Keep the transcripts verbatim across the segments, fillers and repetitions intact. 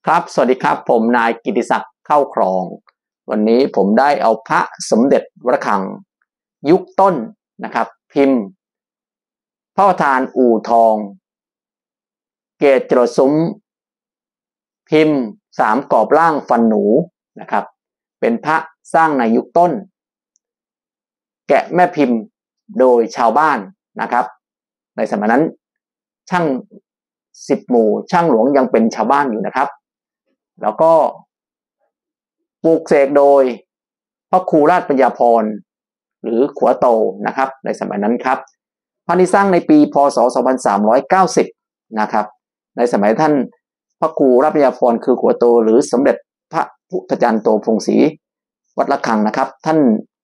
ครับสวัสดีครับผมนายกิติศักดิ์เข้าครองวันนี้ผมได้เอาพระสมเด็จวัดระฆังยุคต้นนะครับพิมพ์พระประธานอู่ทองเกศจรดซุ้มพิมพ์สามกรอบล่างฟันหนูนะครับเป็นพระสร้างในยุคต้นแกะแม่พิมพ์โดยชาวบ้านนะครับในสมัยนั้นช่างสิบหมู่ช่างหลวงยังเป็นชาวบ้านอยู่นะครับแล้วก็ปลูกเสกโดยพระครูราชปัญญาภรณ์หรือขัวโตนะครับในสมัยนั้นครับพระนี้สร้างในปีพ.ศ. สองพันสามร้อยเก้าสิบนะครับในสมัยท่านพระครูราชปัญญาภรณ์คือขัวโตหรือสมเด็จพระพุทธจารย์โตพงศรีวัดระฆังนะครับท่าน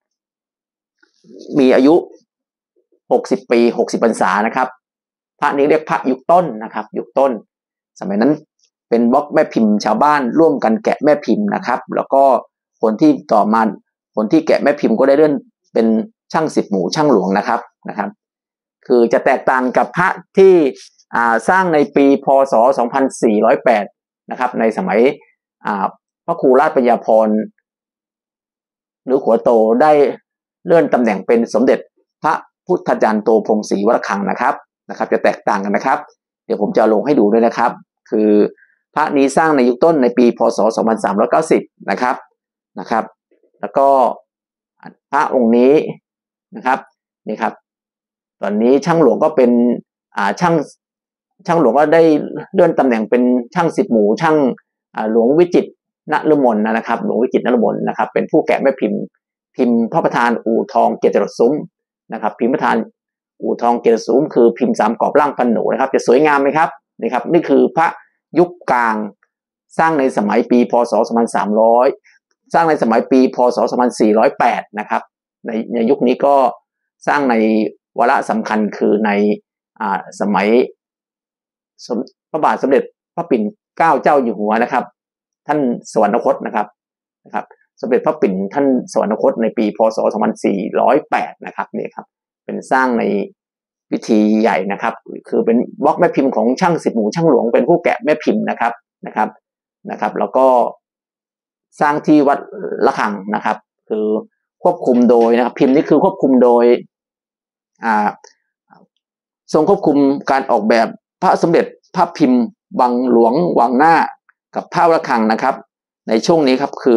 มีอายุหกสิบปีหกสิบพรรษานะครับพระนี้เรียกพระยุคต้นนะครับยุคต้นสมัยนั้นเป็นบล็อกแม่พิมพ์ชาวบ้านร่วมกันแกะแม่พิมพ์นะครับแล้วก็คนที่ต่อมาคนที่แกะแม่พิมพ์ก็ได้เลื่อนเป็นช่างสิบหมู่ช่างหลวงนะครับนะครับคือจะแตกต่างกับพระที่สร้างในปีพ.ศ. สองพันสี่ร้อยแปดนะครับในสมัยพระครูราชปัญญาภรณ์หรือขัวโตได้เลื่อนตำแหน่งเป็นสมเด็จพระพุทธจารย์โตพงศรีวัดระฆังนะครับนะครับจะแตกต่างกันนะครับเดี๋ยวผมจะลงให้ดูด้วยนะครับคือพระนี้สร้างในยุคต้นในปีพ.ศ. สองพันสามร้อยเก้าสิบนะครับนะครับแล้วก็พระองค์นี้นะครับนี่ครับตอนนี้ช่างหลวงก็เป็นอ่าช่างช่างหลวงก็ได้เลื่อนตำแหน่งเป็นช่างสิบหมู่ช่างหลวงวิจิตรนฤมลนะครับหลวงวิจิตรนฤมลนะครับเป็นผู้แกะแม่พิมพ์พิมพ์พระประธานอู่ทองเกศจรดซุ้มนะครับพิมพ์ประธานอู่ทองเกศจรดซุ้มคือพิมพ์สามกรอบล่างฟันหนูนะครับจะสวยงามไหมครับนี่ครับนี่คือพระยุคกลางสร้างในสมัยปีพ.ศ. สองพันสามร้อยสร้างในสมัยปีพ.ศ. สองพันสี่ร้อยแปดนะครับในในยุคนี้ก็สร้างในวาระสำคัญคือในอ่าสมัยพระบาทสมเด็จพระปิ่นเกล้าเจ้าอยู่หัวนะครับท่านสวรรคตนะครับนะครับสมเด็จพระปิ่นท่านสวรรคตในปีพ.ศ. สองพันสี่ร้อยแปดนะครับนี่ครับเป็นสร้างในพิธีใหญ่นะครับคือเป็นบล็อกแม่พิมพ์ของช่างสิบหมู่ช่างหลวงเป็นผู้แกะแม่พิมพ์นะครับนะครับนะครับแล้วก็สร้างที่วัดระฆังนะครับคือควบคุมโดยนะครับพิมพ์นี้คือควบคุมโดยอ่าทรงควบคุมการออกแบบพระสมเด็จพระพิมพ์วังหลวงวังหน้ากับพระระฆังนะครับในช่วงนี้ครับคื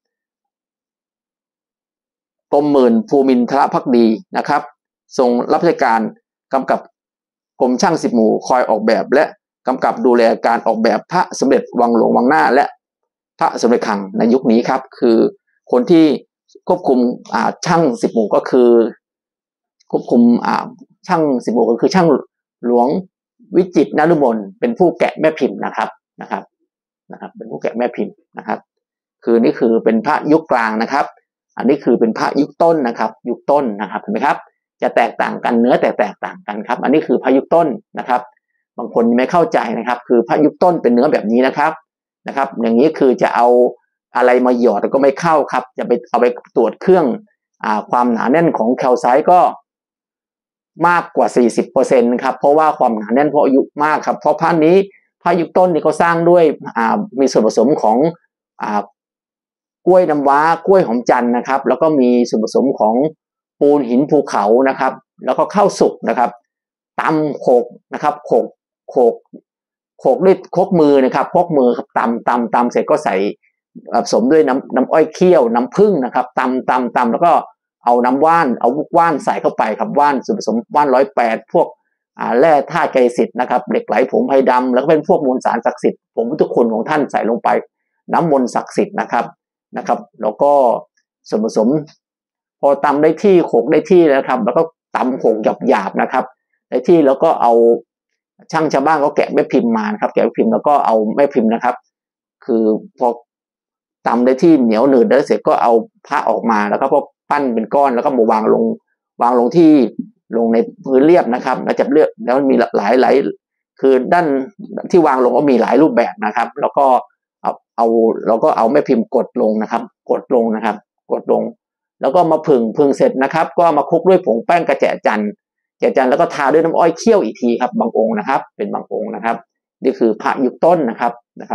อกรมหมื่นภูมินทรภักดีนะครับทรงรับราชการกำกับกรมช่างสิบหมู่คอยออกแบบและกำกับดูแลการออกแบบพระสมเด็จวังหลวงวังหน้าและพระสมเด็จระฆังในยุคนี้ครับคือคนที่ควบคุมอ่าช่างสิบหมู่ก็คือควบคุมอ่าช่างสิบหมู่ก็คือช่างหลวงวิจิตรนฤมลเป็นผู้แกะแม่พิมพ์นะครับนะครับนะครับเป็นผู้แกะแม่พิมพ์นะครับคือนี่คือเป็นพระยุคกลางนะครับอันนี้คือเป็นพระยุคต้นนะครับยุคต้นนะครับเห็นไหมครับจะแตกต่างกันเนื้อแต่แตกต่างกันครับอันนี้คือพระยุคต้นนะครับบางคนไม่เข้าใจนะครับคือพระยุคต้นเป็นเนื้อแบบนี้นะครับนะครับอย่างนี้คือจะเอาอะไรมาหยอดก็ไม่เข้าครับจะไปเอาไปตรวจเครื่องอ่าความหนาแน่นของแคลไซต์ก็มากกว่า สี่สิบเปอร์เซ็นต์ ครับเพราะว่าความหนาแน่นเพราะอายุมากครับเพราะพระนี้พระยุคต้นนี่เขาสร้างด้วยอ่ามีส่วนผสมของอ่ากล้วยน้ำว้ากล้วยหอมจันทร์นะครับแล้วก็มีส่วนผสมของปูนหินภูเขานะครับแล้วก็ข้าวสุกนะครับตำโขกนะครับโขกโขกโขกด้วยครกมือนะครับครกมือครับตำตำตำเสร็จก็ใส่ผสมด้วยน้ำน้ำอ้อยเคี่ยวน้ำผึ้งนะครับตำตำตำแล้วก็เอาน้ำว่านเอาวุกว่านใส่เข้าไปครับว่านส่วนผสมว่านร้อยแปดพวกอ่าแร่ธาตุไกรสิทธิ์นะครับเหล็กไหลผงไพดำแล้วก็เป็นพวกมวลสารศักดิ์สิทธิ์ผงพุทธคุณของท่านใส่ลงไปน้ำมนต์ศักดิ์สิทธิ์นะครับนะครับแล้วก็ส่วนผสมพอตำได้ที่โขกได้ที่แล้วครับแล้วก็ตำโขกหยาบๆนะครับได้ที่แล้วก็เอาช่างชาวบ้านก็แกะแม่พิมพ์มานะครับแกะแม่พิมพ์แล้วก็เอาแม่พิมพ์นะครับคือพอตำได้ที่เหนียวหนืดแล้วเสร็จก็เอาพระออกมาแล้วก็พอปั้นเป็นก้อนแล้วก็มาวางลงวางลงที่ลงในพื้นเรียบนะครับแล้วจับเลือกแล้วมันมีหลายหลายคือด้านที่วางลงก็มีหลายรูปแบบนะครับแล้วก็เอาเอาเราก็เอาแม่พิมพ์กดลงนะครับกดลงนะครับกดลงแล้วก็มาผึ่งผึ่งเสร็จนะครับก็มาคลุกด้วยผงแป้งกระแจจันทร์กระแจจันทร์แล้วก็ทาด้วยน้ำอ้อยเคี่ยวอีกทีครับบางองค์นะครับเป็นบางองค์นะครับนี่คือพระยุคต้นนะครับนะครับ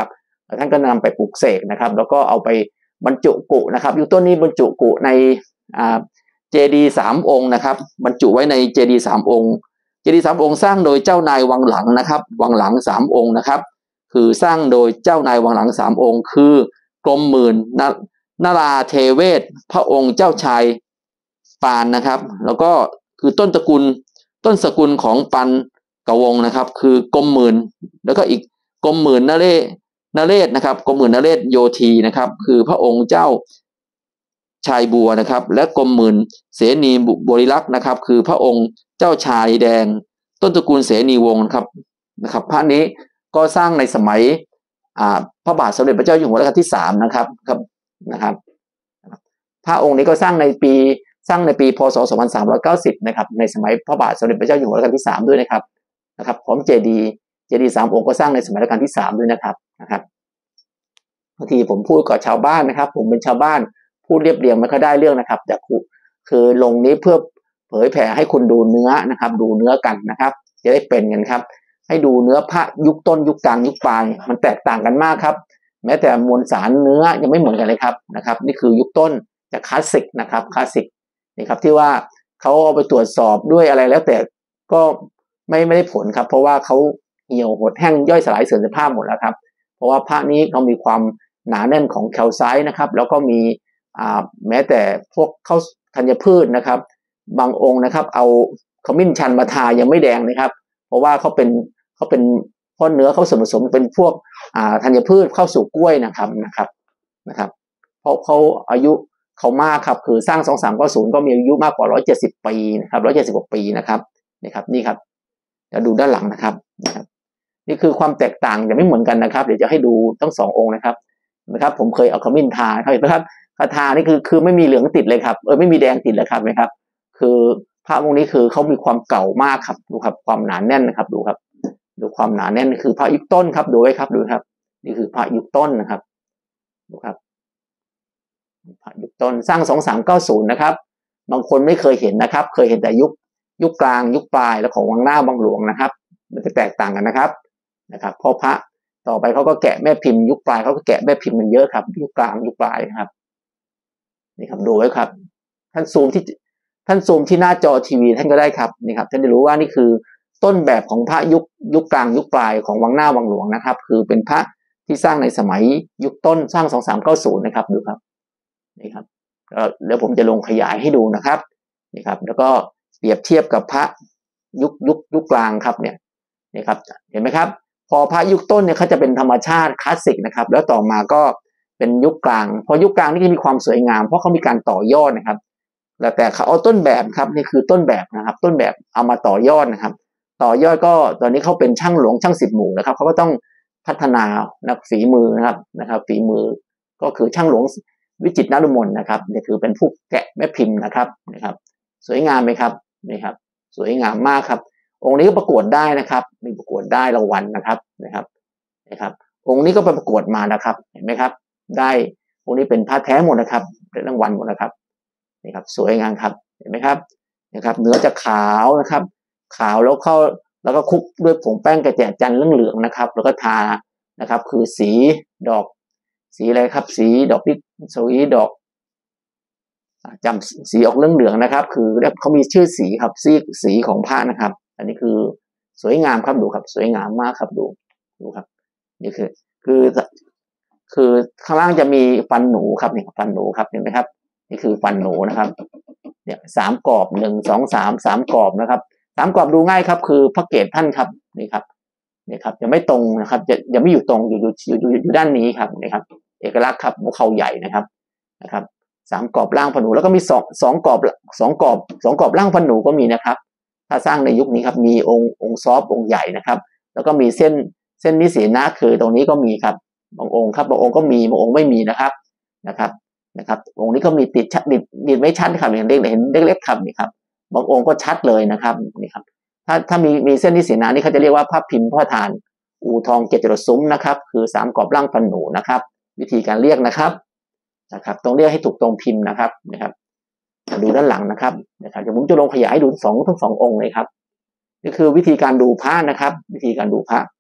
ท่านก็นำไปปลูกเสกนะครับแล้วก็เอาไปบรรจุกุนะครับยุคต้นนี้บรรจุกุในอ่าเจดีย์สามองค์นะครับบรรจุไว้ในเจดีย์สามองค์เจดีย์สามองค์สร้างโดยเจ้านายวังหลังนะครับวังหลังสามองค์นะครับคือสร้างโดยเจ้านายวังหลังสามองค์คือกรมหมื่นนราเทเวศพระองค์เจ้าชายปานนะครับแล้วก็คือต้นตระกูลต้นสกุลของปันกวงนะครับคือกรมหมื่นแล้วก็อีกกรมหมื่นนเรนเรศนะครับกรมหมื่นนเรศโยธีนะครับคือพระองค์เจ้าชายบัวนะครับและกรมหมื่นเสนีบริลักษ์นะครับคือพระองค์เจ้าชายแดงต้นตระกูลเสนีวงศ์ครับนะครับพระนี้ก็สร้างในสมัยอ่าพระบาทสมเด็จพระเจ้าอยู่หัวรัชกาลที่สามนะครับครับนะครับพระองค์นี้ก็สร้างในปีสร้างในปีพ.ศ. สองพันสามร้อยเก้าสิบนะครับในสมัยพระบาทสมเด็จพระเจ้าอยู่หัวรัชกาลที่สามด้วยนะครับนะครับพร้อมเจดีย์เจดีย์สามองค์ก็สร้างในสมัยรัชกาลที่สามด้วยนะครับนะครับบางทีผมพูดกับชาวบ้านนะครับผมเป็นชาวบ้านพูดเรียบเรียงไม่ค่อยได้เรื่องนะครับแต่คือลงนี้เพื่อเผยแผ่ให้คุณดูเนื้อนะครับดูเนื้อกันนะครับจะได้เป็นกันครับให้ดูเนื้อพระยุคต้นยุคกลางยุคปลายมันแตกต่างกันมากครับแม้แต่มวลสารเนื้อยังไม่เหมือนกันเลยครับนะครับนี่คือยุคต้นจะคลาสสิกนะครับคลาสสิกนี่ครับที่ว่าเขาเอาไปตรวจสอบด้วยอะไรแล้วแต่ก็ไม่ไม่ได้ผลครับเพราะว่าเขาเหี่ยวหดแห้งย่อยสลายเสื่อมสภาพหมดแล้วครับเพราะว่าพระนี้เขามีความหนาแน่นของแคลไซต์นะครับแล้วก็มีอ่าแม้แต่พวกข้าวธัญพืชนะครับบางองค์นะครับเอาขมิ้นชันมาทายังไม่แดงนะครับเพราะว่าเขาเป็นเขาเป็นเพราะเนื้อเขาส่วนผสมเป็นพวกอ่าธัญพืชเข้าสู่กล้วยนะครับนะครับนะครับเพราะเขาอายุเขามากครับคือสร้างสองสามเก้าศูนย์ก็มีอายุมากกว่าร้อยเจ็ดสิบปีนะครับร้อยเจ็ดสิบกว่าปีนะครับนี่ครับนี่ครับเดี๋ยวดูด้านหลังนะครับนะครับนี่คือความแตกต่างจะไม่เหมือนกันนะครับเดี๋ยวจะให้ดูทั้งสององค์นะครับนะครับผมเคยเอาขมิ้นทาครับเห็นไหมครับทานี่คือคือไม่มีเหลืองติดเลยครับเออไม่มีแดงติดเลยครับไหมครับคือพระองค์นี้คือเขามีความเก่ามากครับดูครับความหนาแน่นนะครับดูครับดูความหนาแน่นคือพระยุคต้นครับดูไว้ครับดูครับนี่คือพระยุคต้นนะครับดูครับพระยุคต้นสร้างสองสามเก้าศูนย์นะครับบางคนไม่เคยเห็นนะครับเคยเห็นแต่ยุคยุคกลางยุคปลายแล้วของวังหน้าบางหลวงนะครับมันจะแตกต่างกันนะครับนะครับพอพระต่อไปเขาก็แกะแม่พิมพ์ยุคปลายเขาก็แกะแม่พิมพ์มันเยอะครับยุคกลางยุคปลายนะครับนี่ครับดูไว้ครับท่านซูมที่ท่านซูมที่หน้าจอทีวีท่านก็ได้ครับนี่ครับท่านจะรู้ว่านี่คือต้นแบบของพระยุคยุคกลางยุคปลายของวังหน้าวังหลวงนะครับคือเป็นพระที่สร้างในสมัยยุคต้นสร้างสองสามเก้าศูนย์นะครับดูครับนี่ครับเดี๋ยวผมจะลงขยายให้ดูนะครับนี่ครับแล้วก็เปรียบเทียบกับพระยุคยุคยุคกลางครับเนี่ยนี่ครับเห็นไหมครับพอพระยุคต้นเนี่ยเขาจะเป็นธรรมชาติคลาสสิกนะครับแล้วต่อมาก็เป็นยุคกลางพอยุคกลางนี่จะมีความสวยงามเพราะเขามีการต่อยอดนะครับแล้วแต่เขาเอาต้นแบบครับนี่คือต้นแบบนะครับต้นแบบเอามาต่อยอดนะครับต่อยอดก็ตอนนี้เขาเป็นช่างหลวงช่างสิบหมู่นะครับเขาก็ต้องพัฒนานักฝีมือนะครับนะครับฝีมือก็คือช่างหลวงวิจิตรนฤมลนะครับนี่คือเป็นผู้แกะแม่พิมพ์นะครับนะครับสวยงามไหมครับนี่ครับสวยงามมากครับองค์นี้ก็ประกวดได้นะครับมีประกวดได้รางวัลนะครับนะครับนะครับองค์นี้ก็ไปประกวดมานะครับเห็นไหมครับได้องค์นี้เป็นพระแท้หมดนะครับได้รางวัลหมดนะครับนี่ครับสวยงามครับเห็นไหมครับนะครับเนื้อจะขาวนะครับขาวแล้วเข้าแล้วก็คลุกด้วยผงแป้งกระแจจันทร์เหลืองๆนะครับแล้วก็ทานะครับคือสีดอกสีอะไรครับสีดอกพิสีดอกจำสีออกเหลืองๆนะครับคือเขามีชื่อสีครับสีสีของพระนะครับอันนี้คือสวยงามครับดูครับสวยงามมากครับดูดูครับนี่คือคือคือข้างล่างจะมีฟันหนูครับนี่ฟันหนูครับเห็นไหมครับนี่คือฟันหนูนะครับเนี่ยสามกรอบหนึ่งสองสามสามกรอบนะครับสามกรอบดูง่ายครับคือพระเกศท่านครับนี่ครับนี่ครับจะไม่ตรงนะครับจะจะไม่อยู่ตรงอยู่อยู่อยู่อยู่ด้านนี้ครับนี่ครับเอกลักษณ์ครับหัวเข่าใหญ่นะครับนะครับสามกรอบล่างฟันหนูแล้วก็มีสองสองกรอบสองกรอบสองกรอบล่างฟันหนูก็มีนะครับถ้าสร้างในยุคนี้ครับมีองค์องค์ซอฟองค์ใหญ่นะครับแล้วก็มีเส้นเส้นนิสีนะคือตรงนี้ก็มีครับบางองค์ครับบางองค์ก็มีบางองค์ไม่มีนะครับนะครับนะครับองค์นี้ก็มีติดชัดดิดดิดไม่ชัดครับอย่างเล็กเห็นเล็กๆครับนี่ครับบางองค์ก็ชัดเลยนะครับนี่ครับถ้าถ้ามีมีเส้นนิสีนะนี่เขาจะเรียกว่าพระพิมพ์พ่อทานอู่ทองเจ็ดจรดซุ้มนะครับคือสามกรอบล่างฟันหนูนะครับวิธีการเรียกนะครับนะครับต้องเรียกให้ถูกตรงพิมพ์นะครับนะครับดูด้านหลังนะครับนะครับเดี๋ยวผมจะลงขยายให้ดูสองทั้งสององค์เลยครับนี่คือวิธีการดูพระนะครับวิธีการดูพระ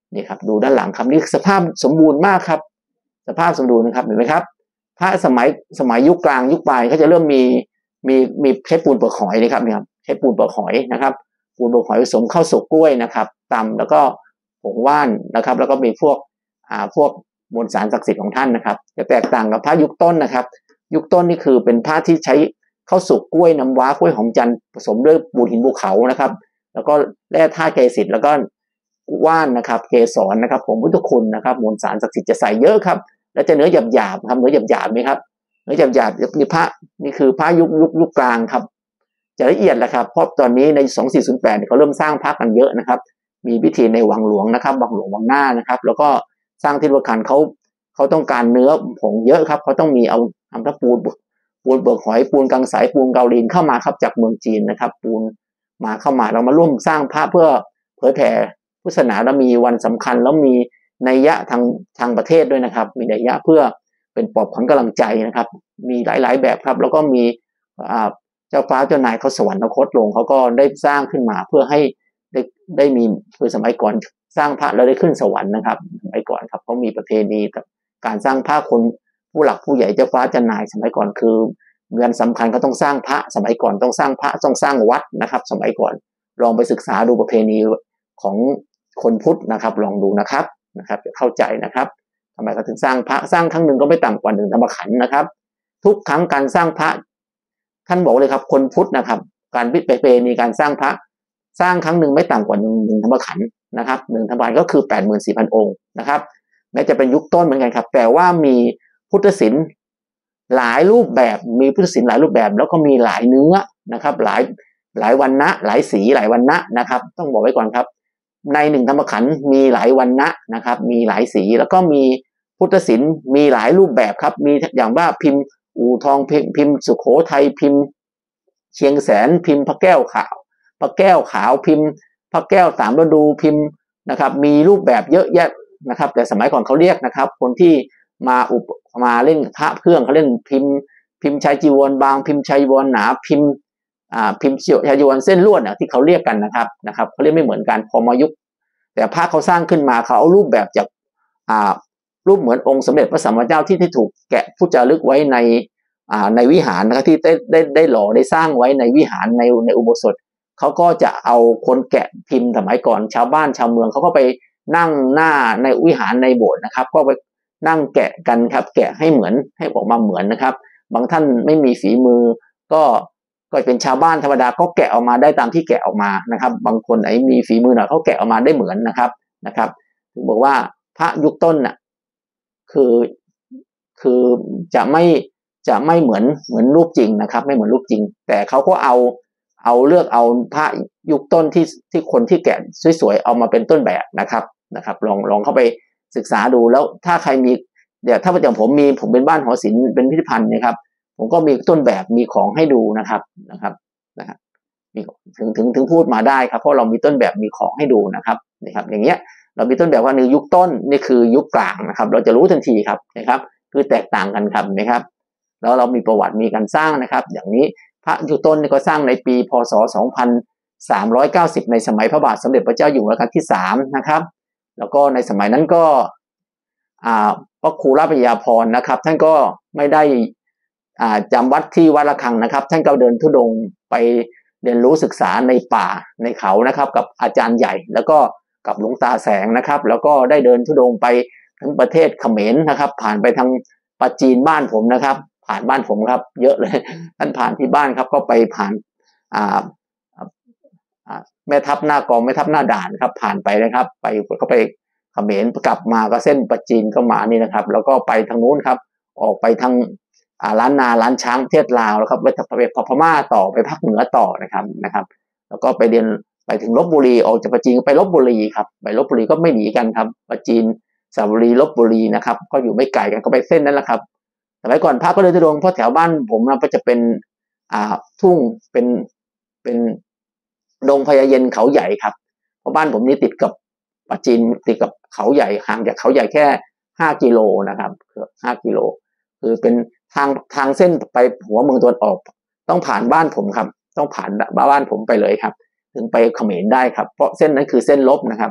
นี่ครับดูด้านหลังครับนี่สภาพสมบูรณ์มากครับสภาพสมบูรณ์นะครับเห็นไหมครับพระสมัยสมัยยุคกลางยุคปลายเขาจะเริ่มมีมีมีใช้ปูนเปลือกหอยนะครับนี่ครับใช้ปูนเปลือกหอยนะครับปูนเปลือกหอยผสมข้าวสุกกล้วยนะครับตำแล้วก็ผงว่านนะครับแล้วก็มีพวกอ่าพวกมวลสารศักดิ์สิทธิ์ของท่านนะครับจะแตกต่างกับพระยุคต้นนะครับยุคต้นนี่คือเป็นพระที่ใช้ข้าวสุกกล้วยน้ำว้ากล้วยหอมจันทร์ผสมด้วยปูนหินภูเขานะครับแล้วก็แร่ธาตุเกสิตแล้วก็ว่านนะครับเกสรนะครับผงพุทธคุณนะครับมวลสารศักดิ์สิทธิ์จะใส่เยอะครับแล้วจะเนื้อหยาบๆครับเนื้อหยาบๆไหมครับเนื้อหยาบๆนี่พระนี่คือพระยุคยุคยุคกลางครับจะละเอียดแหละครับเพราะตอนนี้ในสองสี่ศูนย์แปดเขาเริ่มสร้างพระกันเยอะนะครับมีพิธีในวังหลวงนะครับวังหลวงวังหน้านะครับแล้วก็สร้างที่วัดคันเขาเขาต้องการเนื้อผงเยอะครับเขาต้องมีเอาทำพระปูนปูนเบิกหอยปูนกังสายปูนเกาลีนเข้ามาครับจากเมืองจีนนะครับปูนมาเข้ามาเรามาร่วมสร้างพระเพื่อเผยแผ่พุทธศาสนาแล้วมีวันสำคัญแล้วมีนัยยะทางทางประเทศด้วยนะครับมีนัยยะเพื่อเป็นปลอบขวัญกำลังใจนะครับมีหลายๆแบบครับแล้วก็มีเจ้าฟ้าเจ้านายเขาสวรรคตลงเขาก็ได้สร้างขึ้นมาเพื่อให้ได้ได้มีคือสมัยก่อนสร้างพระแล้วได้ขึ้นสวรรค์นะครับสมัยก่อนครับเขามีประเพณีการสร้างพระคนผู้หลักผู้ใหญ่เจ้าฟ้าเจ้านายสมัยก่อนคือเงินสำคัญก็ต้องสร้างพระสมัยก่อนต้องสร้างพระต้องสร้างวัดนะครับสมัยก่อนลองไปศึกษาดูประเพณีของคนพุทธนะครับลองดูนะครับนะครับจะเข้าใจนะครับทำไมเขาถึงสร้างพระสร้างครั้งหนึ่งก็ไม่ต่ำกว่าหนึ่งธรรมขันธ์นะครับทุกครั้งการสร้างพระท่านบอกเลยครับคนพุทธนะครับการวิประเพณีการสร้างพระสร้างครั้งหนึ่งไม่ต่ำกว่าหนึ่งหนึ่งธรรมขันธ์นะครับหนึ่งธรรมขันธ์ก็คือแปดหมื่นสี่พันองค์นะครับแม้จะเป็นยุคต้นเหมือนกันครับแต่ว่ามีพุทธศิลป์หลายรูปแบบมีพุทธศิลป์หลายรูปแบบแล้วก็มีหลายเนื้อนะครับหลายหลายวรรณะหลายสีหลายวรรณะนะครับต้องบอกไว้ก่อนครับในหนึ่งธรรมขันธ์มีหลายวรรณะนะครับมีหลายสีแล้วก็มีพุทธศิลป์มีหลายรูปแบบครับมีอย่างว่าพิมพ์อู่ทองพิมพ์สุโขทัยพิมพ์เชียงแสนพิมพ์พระแก้วขาวพระแก้วขาวพิมพ์พระแก้วสามฤดูพิมพ์นะครับมีรูปแบบเยอะแยะนะครับแต่สมัยก่อนเขาเรียกนะครับคนที่มาอุปมาเล่นพระเครื่องเขาเล่นพิมพ์พิมพ์ชายจีวรบางพิมพ์ชายจีวรหนาพิมพ์อ่าพิมพ์ชายจีวรเส้นลวดนะที่เขาเรียกกันนะครับนะครับเขาเรียกไม่เหมือนกันพอมายุคแต่พระเขาสร้างขึ้นมาเขาเอารูปแบบจากอ่ารูปเหมือนองค์สมเด็จพระสัมมาสัมพุทธเจ้าที่ที่ถูกแกะผู้จารึกไว้ในอ่าในวิหารนะครับที่ได้ได้ได้หล่อได้สร้างไว้ในวิหารในในอุโบสถเขาก็จะเอาคนแกะพิมพ์สมัยก่อนชาวบ้านชาวเมืองเขาก็ไปนั่งหน้าในวิหารในโบสถ์นะครับก็ไปนั่งแกะกันครับแกะให้เหมือนให้ออกมาเหมือนนะครับบางท่านไม่มีฝีมือก็ก็เป็นชาวบ้านธรรมดาก็แกะออกมาได้ตามที่แกะออกมานะครับบางคนไหนมีฝีมือหน่อยเขาแกะออกมาได้เหมือนนะครับนะครับถึงบอกว่าพระยุคต้นน่ะคือคือจะไม่จะไม่เหมือนเหมือนรูปจริงนะครับไม่เหมือนรูปจริงแต่เขาก็เอาเอาเลือกเอาพระยุคต้นที่ที่คนที่แกะสวยๆเอามาเป็นต้นแบบนะครับนะครับลองลองเข้าไปศึกษาดูแล้วถ้าใครมีเดี๋ยวถ้าอย่างผมมีผมเป็นบ้านหอศิลป์เป็นพิพิธภัณฑ์นะครับผมก็มีต้นแบบมีของให้ดูนะครับนะครับนะครับมีถึงถึงถึงพูดมาได้ครับเพราะเรามีต้นแบบมีของให้ดูนะครับนะครับอย่างเงี้ยเรามีต้นแบบว่าในยุคต้นนี่คือยุคกลางนะครับเราจะรู้ทันทีครับนะครับคือแตกต่างกันครับนะครับแล้วเรามีประวัติมีการสร้างนะครับอย่างนี้พระยุคต้นนี่ก็สร้างในปีพ.ศ. สองพันสามร้อยเก้าสิบในสมัยพระบาทสมเด็จพระเจ้าอยู่หัวรัชกาลที่สามนะครับแล้วก็ในสมัยนั้นก็อ่าพระครูราชปัญญาภรณ์นะครับท่านก็ไม่ได้อ่าจำวัดที่วัดระฆังนะครับท่านก็เดินธุดงค์ไปเรียนรู้ศึกษาในป่าในเขานะครับกับอาจารย์ใหญ่แล้วก็กับหลวงตาแสงนะครับแล้วก็ได้เดินธุดงค์ไปทั้งประเทศเขมรนะครับผ่านไปทางปาจีนบ้านผมนะครับผ่านบ้านผมครับเยอะเลยท่านผ่านที่บ้านครับก็ไปผ่านอ่าแม่ทัพหน้ากองแม่ทัพหน้าด่านครับผ่านไปนะครับไปก็ไปเขมรกลับมาก็เส้นปาจีนก็มานี่นะครับแล้วก็ไปทางนู้นครับออกไปทางอ่าล้านนาล้านช้างประเทศลาวแล้วครับไปไปพม่าต่อไปภาคเหนือต่อนะครับนะครับแล้วก็ไปเรียนไปถึงลพบุรีออกจากปาจีนไปลพบุรีครับไปลพบุรีก็ไม่หนีกันครับปาจีนสระบุรีลพบุรีนะครับก็อยู่ไม่ไกลกันก็ไปเส้นนั้นแหละครับสมัยก่อนพระก็เลยจะลงเพราะแถวบ้านผมนะก็จะเป็นอ่าทุ่งเป็นเป็นดงพญาเย็นเขาใหญ่ครับเพราะบ้านผมนี่ติดกับปาจีนติดกับเขาใหญ่ห่างจากเขาใหญ่แค่ห้ากิโลนะครับเกือบห้ากิโลคือเป็นทางทางเส้นไปหัวเมืองตะวันออกต้องผ่านบ้านผมครับต้องผ่านบ้านผมไปเลยครับถึงไปเขมรได้ครับเพราะเส้นนั้นคือเส้นลบนะครับ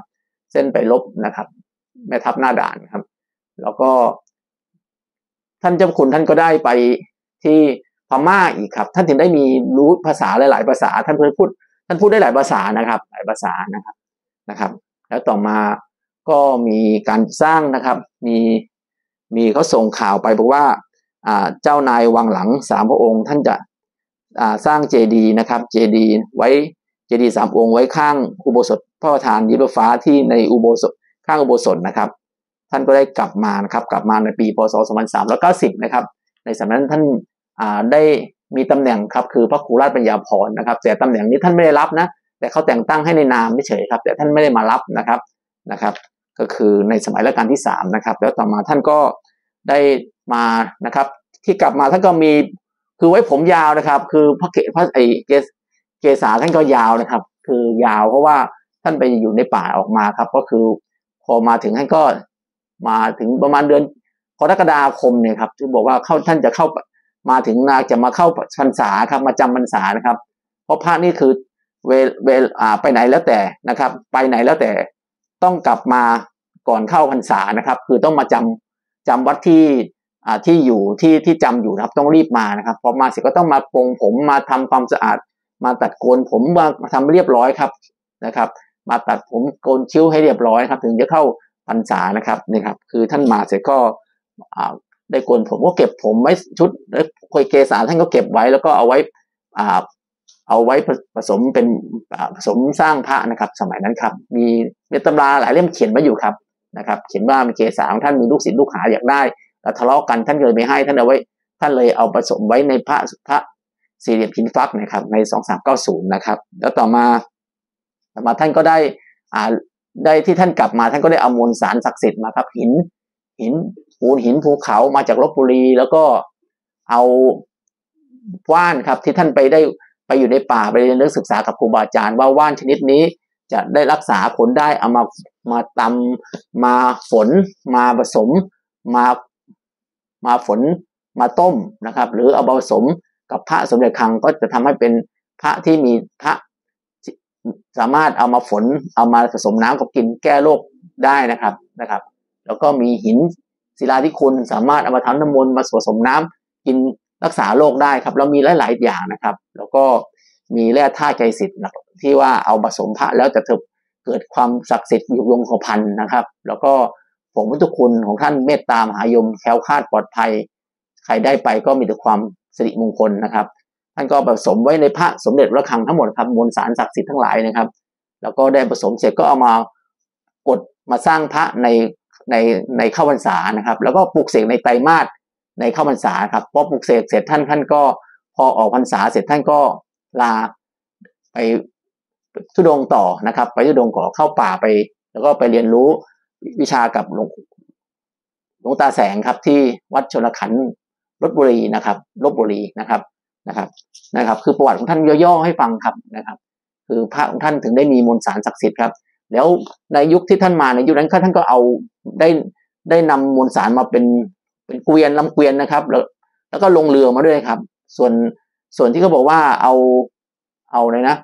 เส้นไปลบนะครับแม่ทัพหน้าด่านครับแล้วก็ท่านเจ้าคุณท่านก็ได้ไปที่พม่าอีกครับท่านถึงได้มีรู้ภาษาหลายๆภาษาท่านพูดท่านพูดได้หลายภาษานะครับหลายภาษานะครับนะครับแล้วต่อมาก็มีการสร้างนะครับมีมีเขาส่งข่าวไปบอกว่าเจ้านายวังหลังสามพระองค์ท่านจะสร้างเจดีย์นะครับเจดีย์ไว้เจดีย์สามองค์ไว้ข้างอุโบสถพระประธานยิบฟ้าที่ในอุโบสถข้างอุโบสถนะครับท่านก็ได้กลับมานะครับกลับมาในปีพศสองพันสามร้อยเก้าสิบนะครับในสมัยนั้นท่านได้มีตำแหน่งครับคือพระครูราชปัญญาภรณ์นะครับแต่ตำแหน่งนี้ท่านไม่ได้รับนะแต่เขาแต่งตั้งให้ในนามเฉยครับแต่ท่านไม่ได้มารับนะครับนะครับก็คือในสมัยรัชกาลที่สามนะครับแล้วต่อมาท่านก็ได้มานะครับที่กลับมาท่านก็มีคือไว้ผมยาวนะครับคือพระเกศพระไอเกศเกศาท่านก็ยาวนะครับคือยาวเพราะว่าท่านไปอยู่ในป่าออกมาครับก็คือพอมาถึงท่านก็มาถึงประมาณเดือนกรกฎาคมเนี่ยครับที่บอกว่าเข้าท่านจะเข้ามาถึงนาจะมาเข้าพรรษาครับมาจำพรรษานะครับเพราะพระนี่คือเวเวอ่าไปไหนแล้วแต่นะครับไปไหนแล้วแต่ต้องกลับมาก่อนเข้าพรรษานะครับคือต้องมาจำจำวัดที่อ่าที่อยู่ที่ที่จำอยู่นะครับต้องรีบมานะครับพอมาเสร็จก็ต้องมาปรงผมมาทำความสะอาดมาตัดโกนผมมาทำเรียบร้อยครับนะครับมาตัดผมโกนคิ้วให้เรียบร้อยครับถึงจะเข้าพรรษานะครับนี่ครับคือท่านมาเสร็จก็อ่าได้โกนผมก็เก็บผมไว้ชุดแล้วคุยเกษาท่านก็เก็บไว้แล้วก็เอาไว้อ่าเอาไว้ผสมเป็นผสมสร้างพระนะครับสมัยนั้นครับมีมีตำราหลายเล่มเขียนไว้อยู่ครับนะครับเขียนว่ามีเกษาของท่านมีลูกศิษย์ลูกหาอยากได้แล้วทะเลาะกันท่านเลยไม่ให้ท่านเอาไว้ท่านเลยเอาผสมไว้ในพระพระสี่เหลี่ยมพินฟักนะครับในสองพันสามร้อยเก้าสิบนะครับแล้วต่อมาต่อมาท่านก็ได้อ่าได้ที่ท่านกลับมาท่านก็ได้เอามวลสารศักดิ์สิทธิ์มาครับหินหินปูนหินภูเขามาจากลพบุรีแล้วก็เอาว่านครับที่ท่านไปได้ไปอยู่ในป่าไปเรียนรู้ศึกษากับครูบาอาจารย์ว่าว่านชนิดนี้จะได้รักษาคนได้เอามามาตำมาฝนมาผสมมามาฝนมาต้มนะครับหรือเอาผสมกับพระสมเด็จคลังก็จะทำให้เป็นพระที่มีพระสามารถเอามาฝนเอามาผสมน้ำกับกินแก้โรคได้นะครับนะครับแล้วก็มีหินศิลาธิคุณสามารถเอามาทำน้ำมนต์มาผสมน้ำกินรักษาโรคได้ครับแล้วมีหลายๆอย่างนะครับแล้วก็มีแร่ธาตุใจสิทธิ์ที่ว่าเอาผสมพระแล้วจะเกิดความศักดิ์สิทธิ์อยู่ยงคงพันนะครับแล้วก็ผงพุทธคุณของท่านเมตตามหายมแคล้วคลาดปลอดภัยใครได้ไปก็มีแต่ความสิริมงคลนะครับท่านก็ผสมไว้ในพระสมเด็จพระคลังทั้งหมดครับมวลสารศักดิ์สิทธิ์ทั้งหลายนะครับแล้วก็ได้ผสมเสร็จก็เอามากดมาสร้างพระในในในเข้าพรรษานะครับแล้วก็ปลูกเสกในไตรมาสในเข้าพรรษาครับพอปลูกเสกเสร็จท่านท่านก็พอออกพรรษาเสร็จท่านก็ลาไปธุดงค์ต่อนะครับไปธุดงค์ก่อเข้าป่าไปแล้วก็ไปเรียนรู้วิชากับหลวงหลวงตาแสงครับที่วัดชลขันธ์ลพบุรีนะครับลพบุรีนะครับนะครับนะครับคือประวัติของท่านย่อๆให้ฟังครับนะครับคือพระของท่านถึงได้มีมวลสารศักดิ์สิทธิ์ครับแล้วในยุคที่ท่านมาในยุคนั้นท่านก็เอาได้ได้นำมวลสารมาเป็นเป็นเกวียนลำเกวียนนะครับแล้วแล้วก็ลงเรือมาด้วยครับส่วนส่วนที่เขาบอกว่าเอาเอาเลยนะ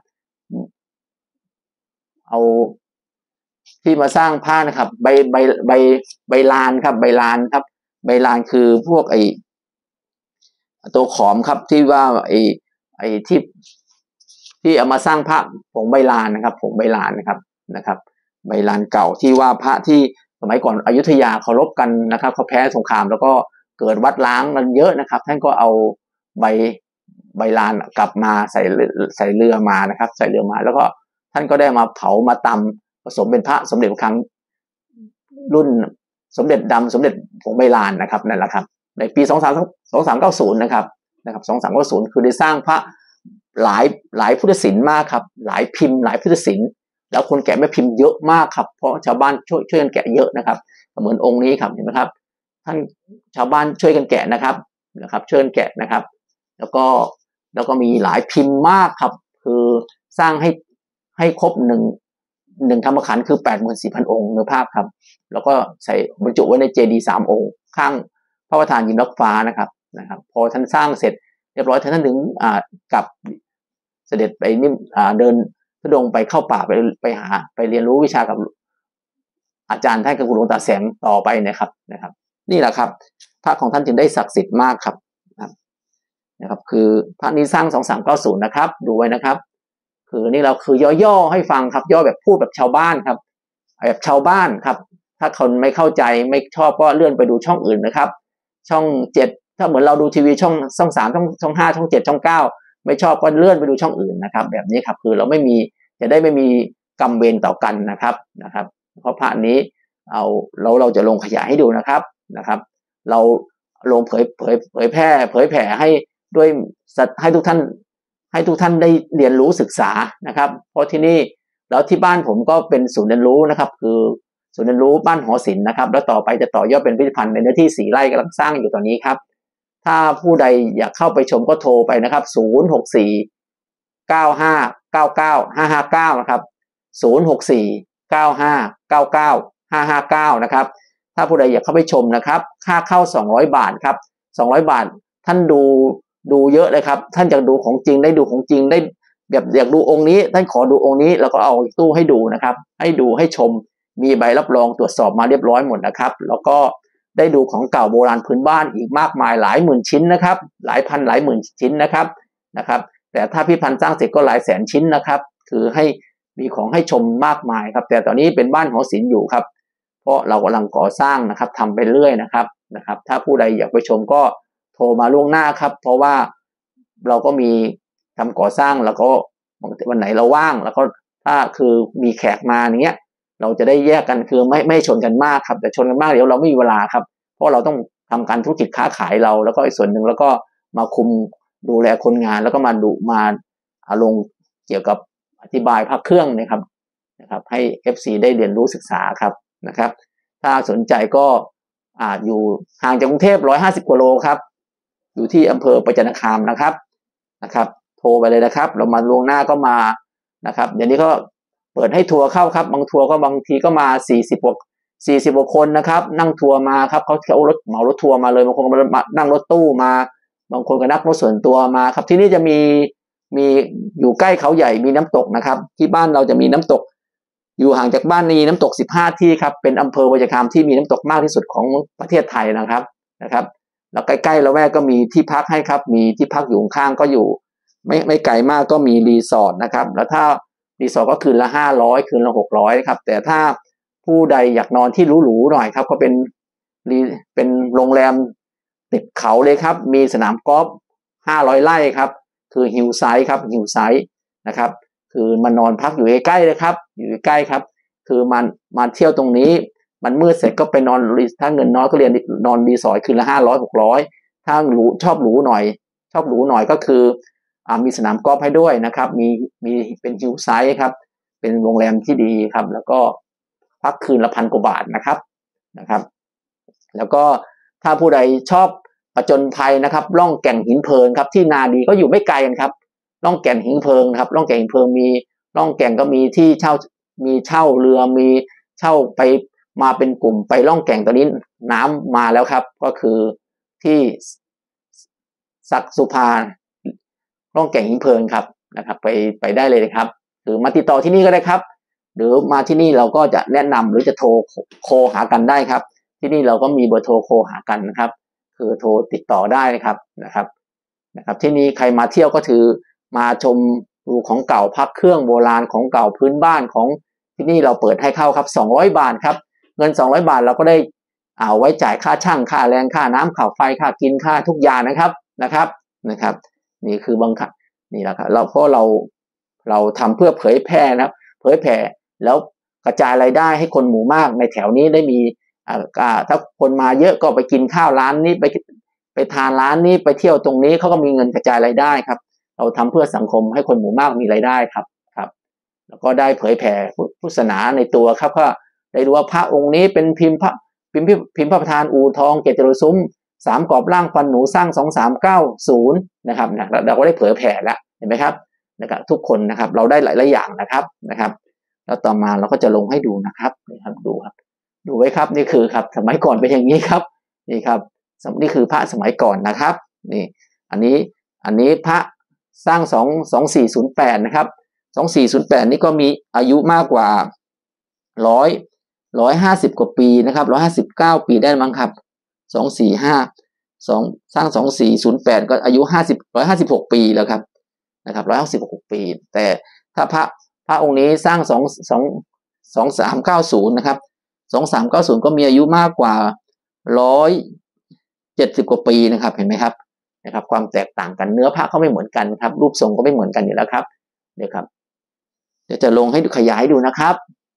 เอาที่มาสร้างผ้านะครับใบใบใบใบลานครับใบลานครับใบลานคือพวกไอตัวขอมครับที่ว่าไอไอที่ที่เอามาสร้างพระผงใบลานนะครับผงใบลานนะครับนะครับใบลานเก่าที่ว่าพระที่สมัยก่อนอยุธยาเคารพกันนะครับเขาแพ้สงครามแล้วก็เกิดวัดล้างกันเยอะนะครับท่านก็เอาใบใบลานกลับมาใส่ใส่เรือมานะครับใส่เรือมาแล้วก็ท่านก็ได้มาเผามาตำผสมเป็นพระสมเด็จครั้งรุ่นสมเด็จดำสมเด็จผงใบลานนะครับนั่นแหละครับในปีสองพันสามร้อยเก้าสิบนะครับนะครับสองพันสามร้อยเก้าสิบคือได้สร้างพระหลายหลายพุทธศิลป์มากครับหลายพิมพ์หลายพุทธศิลป์แล้วคนแกะแม่พิมพ์เยอะมากครับเพราะชาวบ้านช่วยช่วยกันแกะเยอะนะครับเหมือนองค์นี้ครับเห็นไหมครับท่านชาวบ้านช่วยกันแกะนะครับนะครับช่วยกันแกะนะครับแล้วก็แล้วก็มีหลายพิมพ์มากครับคือสร้างให้ให้ครบหนึ่งหนึ่งธรรมขันธ์คือแปดหมื่นสี่พันองค์เนื้อภาพครับแล้วก็ใส่บรรจุไว้ในเจดีย์สามองค์ข้างพระประธานยิมรักฟ้านะครับนะครับพอท่านสร้างเสร็จเรียบร้อยท่านถึงอ่ากลับเสด็จไปนิ่มอ่าเดินทุดงไปเข้าป่าไปไปหาไปเรียนรู้วิชากับอาจารย์ท่านคือหลวงตาแสงต่อไปนะครับนะครับนี่แหละครับพระของท่านจึงได้ศักดิ์สิทธิ์มากครับนะครับคือพระนี้สร้างสองสามเก้าศูนย์นะครับดูไว้นะครับคือนี่เราคือย่อๆให้ฟังครับย่อแบบพูดแบบชาวบ้านครับแบบชาวบ้านครับถ้าคนไม่เข้าใจไม่ชอบก็เลื่อนไปดูช่องอื่นนะครับช่องเจ็ดถ้าเหมือนเราดูทีวีช่องช่องสามช่องช่องห้าช่องเจ็ดช่องเก้าไม่ชอบก็เลื่อนไปดูช่องอื่นนะครับแบบนี้ครับคือเราไม่มีจะได้ไม่มีกรรมเวรต่อกันนะครับนะครับเพราะพระนี้เอาเราเราจะลงขยายให้ดูนะครับนะครับเราลงเผยเผยเผยแพร่เผยแผ่ให้ด้วยให้ทุกท่านให้ทุกท่านได้เรียนรู้ศึกษานะครับเพราะที่นี่แล้วที่บ้านผมก็เป็นศูนย์เรียนรู้นะครับคือศูนย์เรียนรู้บ้านหอศิลป์นะครับแล้วต่อไปจะต่อยอดเป็นพิพิธภัณฑ์ในเนื้อที่สี่ไร่กำลังสร้างอยู่ตอนนี้ครับถ้าผู้ใดอยากเข้าไปชมก็โทรไปนะครับศูนย์ หก สี่ เก้า ห้า เก้า เก้า ห้า ห้า เก้านะครับศูนย์ หก สี่ เก้า ห้า เก้า เก้า ห้า ห้า เก้านะครับถ้าผู้ใดอยากเข้าไปชมนะครับค่าเข้าสองร้อยบาทครับสองร้อยบาทท่านดูดูเยอะเลยครับท่านอยากดูของจริงได้ดูของจริงได้แบบอยากดูองค์นี้ท่านขอดูองค์นี้แล้วก็เอาตู้ให้ดูนะครับให้ดูให้ชมมีใบรับรองตรวจสอบมาเรียบร้อยหมดนะครับแล้วก็ได้ดูของเก่าโบราณพื้นบ้านอีกมากมายหลายหมื่นชิ้นนะครับหลายพันหลายหมื่นชิ้นนะครับนะครับแต่ถ้าพิพิธภัณฑ์สร้างเสร็จก็หลายแสนชิ้นนะครับคือให้มีของให้ชมมากมายครับแต่ตอนนี้เป็นบ้านหอศิลป์อยู่ครับเพราะเรากำลังก่อสร้างนะครับทำไปเรื่อยนะครับนะครับถ้าผู้ใดอยากไปชมก็โทรมาล่วงหน้าครับเพราะว่าเราก็มีทำก่อสร้างแล้วก็วันไหนเราว่างแล้วก็ถ้าคือมีแขกมาอย่างเงี้ยเราจะได้แยกกันคือไม่ไม่ชนกันมากครับแต่ชนกันมากเดี๋ยวเราไม่มีเวลาครับเพราะเราต้องทำการธุรกิจค้าขายเราแล้วก็อีกส่วนหนึ่งแล้วก็มาคุมดูแลคนงานแล้วก็มาดูมาลงเกี่ยวกับอธิบายพระเครื่องนะครับนะครับให้ เอฟ ซี ได้เรียนรู้ศึกษาครับนะครับถ้าสนใจก็อาจอยู่ห่างจากกรุงเทพหนึ่งร้อยห้าสิบกิโลครับอยู่ที่อำเภอประจันตคามนะครับนะครับโทรไปเลยนะครับเรามาล่วงหน้าก็มานะครับเดี๋ยวนี้ก็เปิดให้ทัวร์เข้าครับบางทัวร์ก็บางทีก็มาสี่สิบกว่าสี่สิบกว่าคนนะครับนั่งทัวร์มาครับเขาเอารถเหมารถทัวร์มาเลยบางคนก็นั่งรถตู้มาบางคนก็นั่งรถส่วนตัวมาครับที่นี่จะมีมีอยู่ใกล้เขาใหญ่มีน้ำตกนะครับที่บ้านเราจะมีน้ำตกอยู่ห่างจากบ้านนี้น้ำตกสิบห้าที่ครับเป็นอำเภอวายคามที่มีน้ำตกมากที่สุดของประเทศไทยนะครับนะครับแล้วใกล้ๆละแวกก็มีที่พักให้ครับมีที่พักอยู่ข้างก็อยู่ไม่ไม่ไกลมากก็มีรีสอร์ทนะครับแล้วถ้ารีสอร์ทก็คืนละห้าร้อยคืนละหกร้อยครับแต่ถ้าผู้ใดอยากนอนที่หรูๆหน่อยครับก็เป็นเป็นโรงแรมติดเขาเลยครับมีสนามกอล์ฟห้าร้อยไร่ครับคือฮิลไซด์ครับฮิลไซด์นะครับคือมานอนพักอยู่ใกล้ๆเลยครับอยู่ใกล้ครับคือมันมาเที่ยวตรงนี้มันมืดเสร็จก็ไปนอนถ้าเงินน้อยก็เรียนนอนรีสอร์ทคืนละห้าร้อยหกร้อยถ้าหรูชอบหรูหน่อยชอบหรูหน่อยก็คืออ่ามีสนามกอล์ฟให้ด้วยนะครับมีมีเป็นฮิลไซด์ครับเป็นโรงแรมที่ดีครับแล้วก็พักคืนละพันกว่าบาทนะครับนะครับแล้วก็ถ้าผู้ใดชอบผจญภัยนะครับล่องแก่งหินเพลิงครับที่นาดีก็อยู่ไม่ไกลกันครับล่องแก่งหินเพลิงครับล่องแก่งหินเพลิงมีล่องแก่งก็มีที่เช่ามีเช่าเรือมีเช่าไปมาเป็นกลุ่มไปล่องแก่งตอนนี้น้ำมาแล้วครับก็คือที่สักสุภาล่องแก่งหินเพลิงครับนะครับไปไปได้เลยนะครับหรือมาติดต่อที่นี่ก็ได้ครับหรือมาที่นี่เราก็จะแนะนำหรือจะโทรโทรหากันได้ครับที่นี่เราก็มีเบอร์โทรโทรหากันนะครับคือโทรติดต่อได้นะครับนะครับนะครับที่นี่ใครมาเที่ยวก็ถือมาชมดูของเก่าพักเครื่องโบราณของเก่าพื้นบ้านของที่นี่เราเปิดให้เข้าครับสองร้อยบาทครับเงินสองร้อยบาทเราก็ได้เอาไว้จ่ายค่าช่างค่าแรงค่าน้ำค่าไฟค่ากินค่าทุกอย่างนะครับนะครับนะครับนี่คือบางครั้งนี่แหละครับเราเพราะเราเราทำเพื่อเผยแพร่นะเผยแผ่แล้วกระจายรายได้ให้คนหมู่มากในแถวนี้ได้มีอ่าถ้าคนมาเยอะก็ไปกินข้าวร้านนี้ไปไปทานร้านนี้ไปเที่ยวตรงนี้เขาก็มีเงินกระจายรายได้ครับเราทำเพื่อสังคมให้คนหมู่มากมีรายได้ครับครับแล้วก็ได้เผยแผ่พุทธศาสนาในตัวครับก็ได้รู้ว่าพระองค์นี้เป็นพิมพ์พระพิมพ์พิมพ์พระประธานอู่ทองเกศจรุซุ้มสามกรอบล่างฟันหนูสร้างสองสามเก้าศูนย์นะครับนะเราก็ได้เผยแผ่แล้วเห็นไหมครับนะครับทุกคนนะครับเราได้หลายๆอย่างนะครับนะครับแล้วต่อมาเราก็จะลงให้ดูนะครับนะครับดูครับดูไว้ครับนี่คือครับสมัยก่อนเป็นอย่างนี้ครับนี่ครับนี่คือพระสมัยก่อนนะครับนี่อันนี้อันนี้พระสร้างสอง สองสี่ศูนย์แปดนะครับสองสี่ศูนย์แปดนี่ก็มีอายุมากกว่าร้อยร้อยห้าสิบกว่าปีนะครับร้อยห้าสิบเก้าปีได้มั้งครับสองสี่ห้าสองสร้างสองสี่ศูนย์แปดก็อายุห้าสิบร้อยห้าสิบหกปีแล้วครับนะครับร้อยห้าสิบหกปีแต่ถ้าพระพระองค์นี้สร้างสองสองสองสามเก้าศูนย์นะครับสองสามเก้าศูนย์ก็มีอายุมากกว่าร้อยเจ็ดสิบกว่าปีนะครับเห็นไหมครับนะครับความแตกต่างกันเนื้อพระเขาไม่เหมือนกันครับรูปทรงก็ไม่เหมือนกันอยู่แล้วครับเดี๋ยวครับเดี๋ยวจะลงให้ขยายดูนะครับ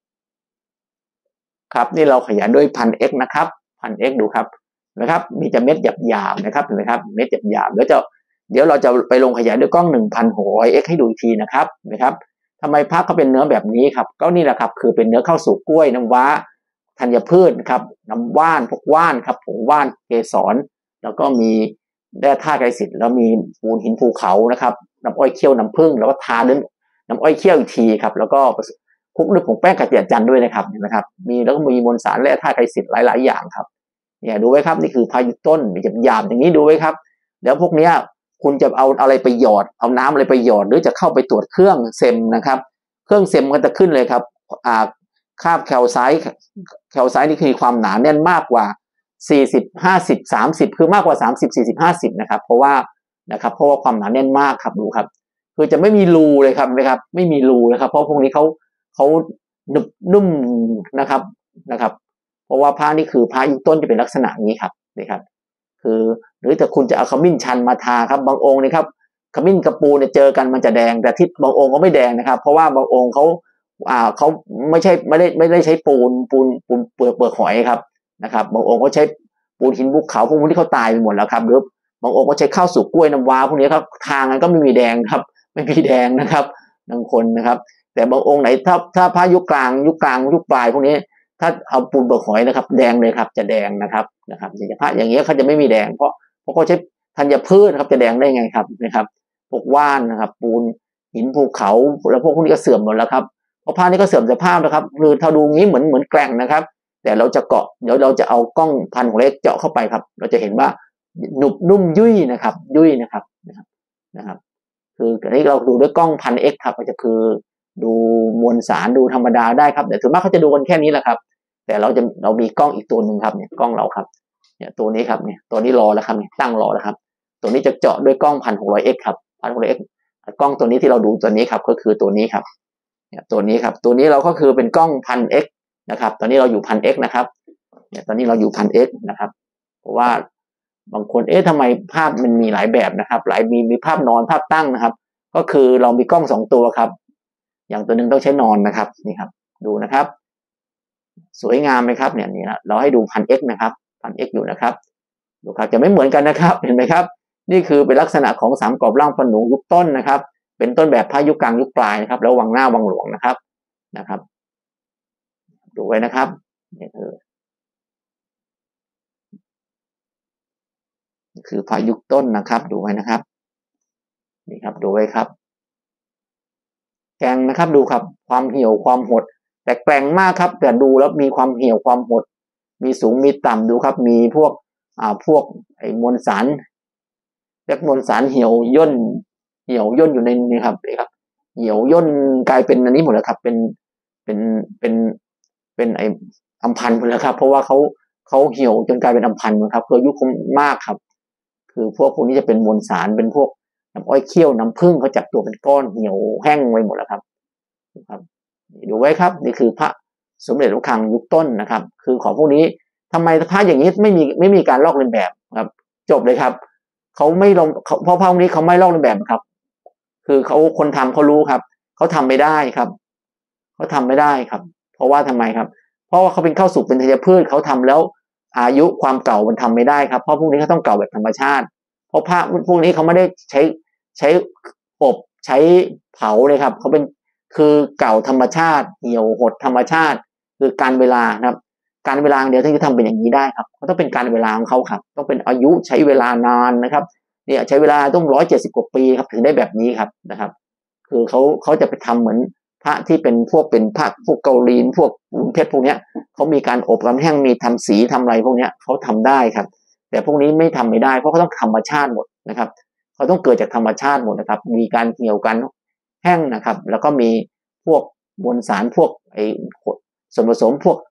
ครับนี่เราขยายด้วยพัน x นะครับพัน x ดูครับนะครับมีจะเม็ดหยาบๆนะครับเห็นไหมครับเม็ดหยาบๆแล้วจะเดี๋ยวเราจะไปลงขยายด้วยกล้อง หนึ่งพันหกร้อยเอ็กซ์ ให้ดูอีกทีนะครับนะครับทำไมพระเขาเป็นเนื้อแบบนี้ครับก็นี่แหละครับคือเป็นเนื้อข้าวสุกกล้วยน้ำว้าธัญพืชครับน้ำว่านพวกว่านครับผงว่านเกสรแล้วก็มีแร่ธาตุไกรสิทธิ์แล้วมีปูนหินภูเขานะครับน้ำอ้อยเคี่ยวน้ำผึ้งแล้วก็ทาด้วยน้ำอ้อยเคี่ยวอีกทีครับแล้วก็คลุกด้วยผงแป้งกระเจี๊ยบจันทร์ด้วยนะครับเห็นไหมครับมีแล้วก็มีมวลสารแร่ธาตุไกรสิทธิ์หลายๆอย่างครับเนี่ยดูไว้ครับนี่คือพายุต้นมีหยาบๆอย่างนี้ดูไว้ครับแล้วพวกเนี้ยคุณจะเอาอะไรไปหยอดเอาน้ำอะไรไปหยอดหรือจะเข้าไปตรวจเครื่องเซมนะครับเครื่องเซมก็จะขึ้นเลยครับอ่าคราบแคลไซต์แคลไซต์นี่คือความหนาแน่นมากกว่าสี่สิบ ห้าสิบ สามสิบคือมากกว่าสามสิบ สี่สิบ ห้าสิบนะครับเพราะว่านะครับเพราะว่าความหนาแน่นมากครับดูครับคือจะไม่มีรูเลยครับไหมครับไม่มีรูนะครับเพราะพวกนี้เขาเขานุ่มนะครับนะครับเพราะว่าผ้านี่คือผ้ายุคต้นจะเป็นลักษณะนี้ครับนะครับคือหรือแต่คุณจะเอาขมิ้นชันมาทาครับบางองค์นี่ครับขมิ้นกับปูเนี่ยเจอกันมันจะแดงแต่ที่บางองค์ก็ไม่แดงนะครับเพราะว่าบางองค์เขาอ่าเขาไม่ใช่ไม่ได้ไม่ได้ใช้ปูนปูนปูนเปลือกเปลือกหอยครับนะครับบางองค์เขาใช้ปูนหินภูเขาพวกนี้เขาตายไปหมดแล้วครับหรือบางองค์ก็ใช้ข้าวสุกกล้วยน้ำว้าพวกนี้ครับทางนั้นก็ไม่มีแดงครับไม่มีแดงนะครับบางคนนะครับแต่บางองค์ไหนถ้าถ้าพระยุคกลางยุคกลางยุคปลายพวกนี้ถ้าเอาปูนเปลือกหอยนะครับแดงเลยครับจะแดงนะครับนะครับพระอย่างเงี้ยเขาจะไม่มีแดงเพราะเพราะเขาใช้ธัญพืชครับจะแดงได้ไงครับนะครับพวกว่านนะครับปูนหินภูเขาแล้วพวกพวกนี้ก็เสื่อมหมดแล้วครับเพราะผ้านี้ก็เสื่อมสภาพนะครับคือถ้าดูงี้เหมือนเหมือนแกร่งนะครับแต่เราจะเกาะเดี๋ยวเราจะเอากล้องพันของเล็กเจาะเข้าไปครับเราจะเห็นว่าหนุบนุ่มยุ่ยนะครับยุ่ยนะครับนะครับนะครับคืออันนี้เราดูด้วยกล้องพันเอ็กครับก็จะคือดูมวลสารดูธรรมดาได้ครับแต่ส่วนมากเขาจะดูกันแค่นี้แหละครับแต่เราจะเรามีกล้องอีกตัวหนึ่งครับเนี่ยกล้องเราครับเนี่ยตัวนี้ครับเนี่ยตัวนี้รอแล้วครับเนี่ยตั้งรอแล้วครับตัวนี้จะเจาะด้วยกล้องพันหกร้อยเอ็กครับพันหกร้อยเอ็กกล้องตัวนี้ที่เราดูตัวนี้ครับก็คือตัวนี้ครับเนี่ยตัวนี้ครับตัวนี้เราก็คือเป็นกล้องพันเอ็กนะครับตอนนี้เราอยู่พันเอ็กนะครับเนี่ยตอนนี้เราอยู่พันเอ็กนะครับเพราะว่าบางคนเอ๊ะทำไมภาพมันมีหลายแบบนะครับหลายมีมีภาพนอนภาพตั้งนะครับก็คือเรามีกล้องสองตัวครับอย่างตัวหนึ่งต้องใช้นอนนะครับนี่ครับดูนะครับสวยงามไหมครับเนี่ยนี่นะเราให้ดูพันเอ็กนะครับพันเอ็กอยู่นะครับดูครับจะไม่เหมือนกันนะครับเห็นไหมครับนี่คือเป็นลักษณะของสามกรอบร่างผนุยุคต้นนะครับเป็นต้นแบบพระยุคกลางยุคปลายนะครับแล้ววังหน้าวังหลวงนะครับนะครับดูไว้นะครับนี่คือคือพระยุคต้นนะครับดูไว้นะครับนี่ครับดูไว้ครับแกงนะครับดูครับความเหี่ยวความหดแต่แกร่งมากครับแต่ดูแล้วมีความเหี่ยวความหดมีสูงมีต่ำดูครับมีพวกอ่าพวกไอ้มวลสารเรียกมวลสารเหี่ยวย่นเหี่ยวย่นอยู่ในนี้ครับนี่ครับเหี่ยวย่นกลายเป็นอันนี้หมดแล้วครับเป็นเป็นเป็นเป็นไอ้อัมพันธ์หมดแล้วครับเพราะว่าเขาเขาเหี่ยวจนกลายเป็นอัมพันธ์นะครับคืออายุคงมากครับคือพวกพวกนี้จะเป็นมวลสารเป็นพวกน้ำอ้อยเคี่ยวน้ำผึ้งเขาจับตัวเป็นก้อนเหี่ยวแห้งไปหมดแล้วครับครับดูไว้ครับนี่คือพระสมเด็จพระคลังยุคต้นนะครับคือของพวกนี้ทำไมพระอย่างนี้ไม่มีไม่มีการลอกเลียนแบบครับจบเลยครับเขาไม่ลงเพราะพระองค์นี้เขาไม่ลอกเลียนแบบครับคือเขาคนทำเขารู้ครับเขาทำไม่ได้ครับเขาทำไม่ได้ครับเพราะว่าทำไมครับเพราะว่าเขาเป็นข้าวสุกเป็นธัญพืชเขาทำแล้วอายุความเก่ามันทำไม่ได้ครับเพราะพวกนี้เขาต้องเก่าแบบธรรมชาติเพราะพระพวกนี้เขาไม่ได้ใช้ใช้อบใช้เผาเลยครับเขาเป็นคือเก่าธรรมชาติเหี่ยวหดธรรมชาติคือการเวลานะครับการเวลาเดียวที่จะทำเป็นอย่างนี้ได้ครับเขาต้องเป็นการเวลาของเขาครับต้องเป็นอายุใช้เวลานานนะครับเนี่ยใช้เวลาต้องร้อยเจ็ดสิบกว่าปีครับถึงได้แบบนี้ครับนะครับคือเขาเขาจะไปทำเหมือนพระที่เป็นพวกเป็นพระพวกเกาหลีพวกเพชรพวกเนี้ยเขามีการอบน้ำแห้งมีทำสีทำอะไรพวกเนี้ยเขาทำได้ครับแต่พวกนี้ไม่ทำไม่ได้เพราะเขาต้องธรรมชาติหมดนะครับเขาต้องเกิดจากธรรมชาติหมดนะครับมีการเหี่ยวกันแห้งนะครับแล้วก็มีพวกมวลสารพวกไอ้ส่วนผสมพวก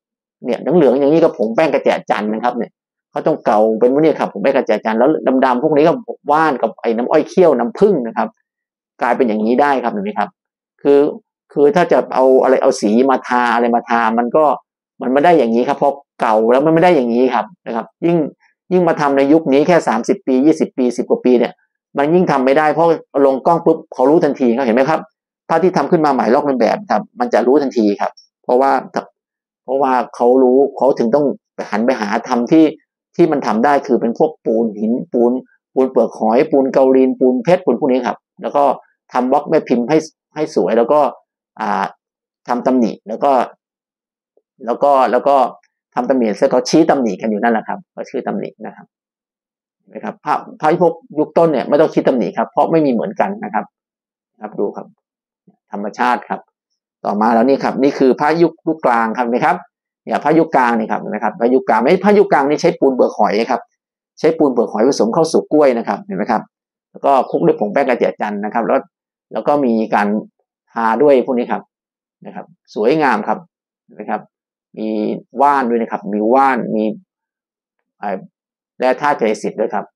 เนี่ยเหลืองๆอย่างนี้ก็ผงแป้งกระแจจันนะครับเนี่ยเขาต้องเกาเป็นพวกนี้ครับผงแป้งกระแจจันแล้วดำๆพวกนี้ก็ว่านกับไอ้น้ำอ้อยเคี่ยวน้ำผึ้งนะครับกลายเป็นอย่างนี้ได้ครับเห็นไหมครับคือคือถ้าจะเอาอะไรเอาสีมาทาอะไรมาทามันก็มันไม่ได้อย่างนี้ครับเพราะเก่าแล้วมันไม่ได้อย่างนี้ครับนะครับยิ่งยิ่งมาทำในยุคนี้แค่สามสิบปียี่สิบปีสิบกว่าปีเนี่ยมันยิ่งทำไม่ได้เพราะลงกล้องปุ๊บเขารู้ทันทีครับเห็นไหมครับภาพที่ทำขึ้นมาใหม่ลอกเลียนแบบครับมันจะรู้ทันทีครับเพราะว่าเพราะว่าเขารู้เขาถึงต้องหันไปหาทำที่ที่มันทำได้คือเป็นพวกปูนหินปูนปูนเปลือกหอยปูนเกาลีนปูนเพชรปูนพวกนี้ครับแล้วก็ทำบล็อกแม่พิมพ์ให้ให้สวยแล้วก็อ่าทำตำหนิแล้วก็แล้วก็แล้วก็ทำตำหนิเสร็จก็ชี้ตำหนิกันอยู่นั่นแหละครับก็ชื่อตำหนินะครับนะครับพระพระพวกยุคต้นเนี่ยไม่ต้องคิดตำหนิครับเพราะไม่มีเหมือนกันนะครับครับดูครับธรรมชาติครับต่อมาแล้วนี่ครับนี่คือพระยุคยุคกลางครับไหมครับเนี่ยพระยุคกลางนี่ครับนะครับพระยุคกลางไม่พระยุคกลางนี่ใช้ปูนเปลือกหอยครับใช้ปูนเปลือกหอยผสมเข้าสู่กล้วยนะครับเห็นไหมครับแล้วก็คลุกด้วยผงแป้งกระเจี๊ยบจันทร์นะครับแล้วแล้วก็มีการทาด้วยพวกนี้ครับนะครับสวยงามครับนะครับมีว่านด้วยนะครับมีว่านมีและธาตุใจสิทธิ์ด้วยครับ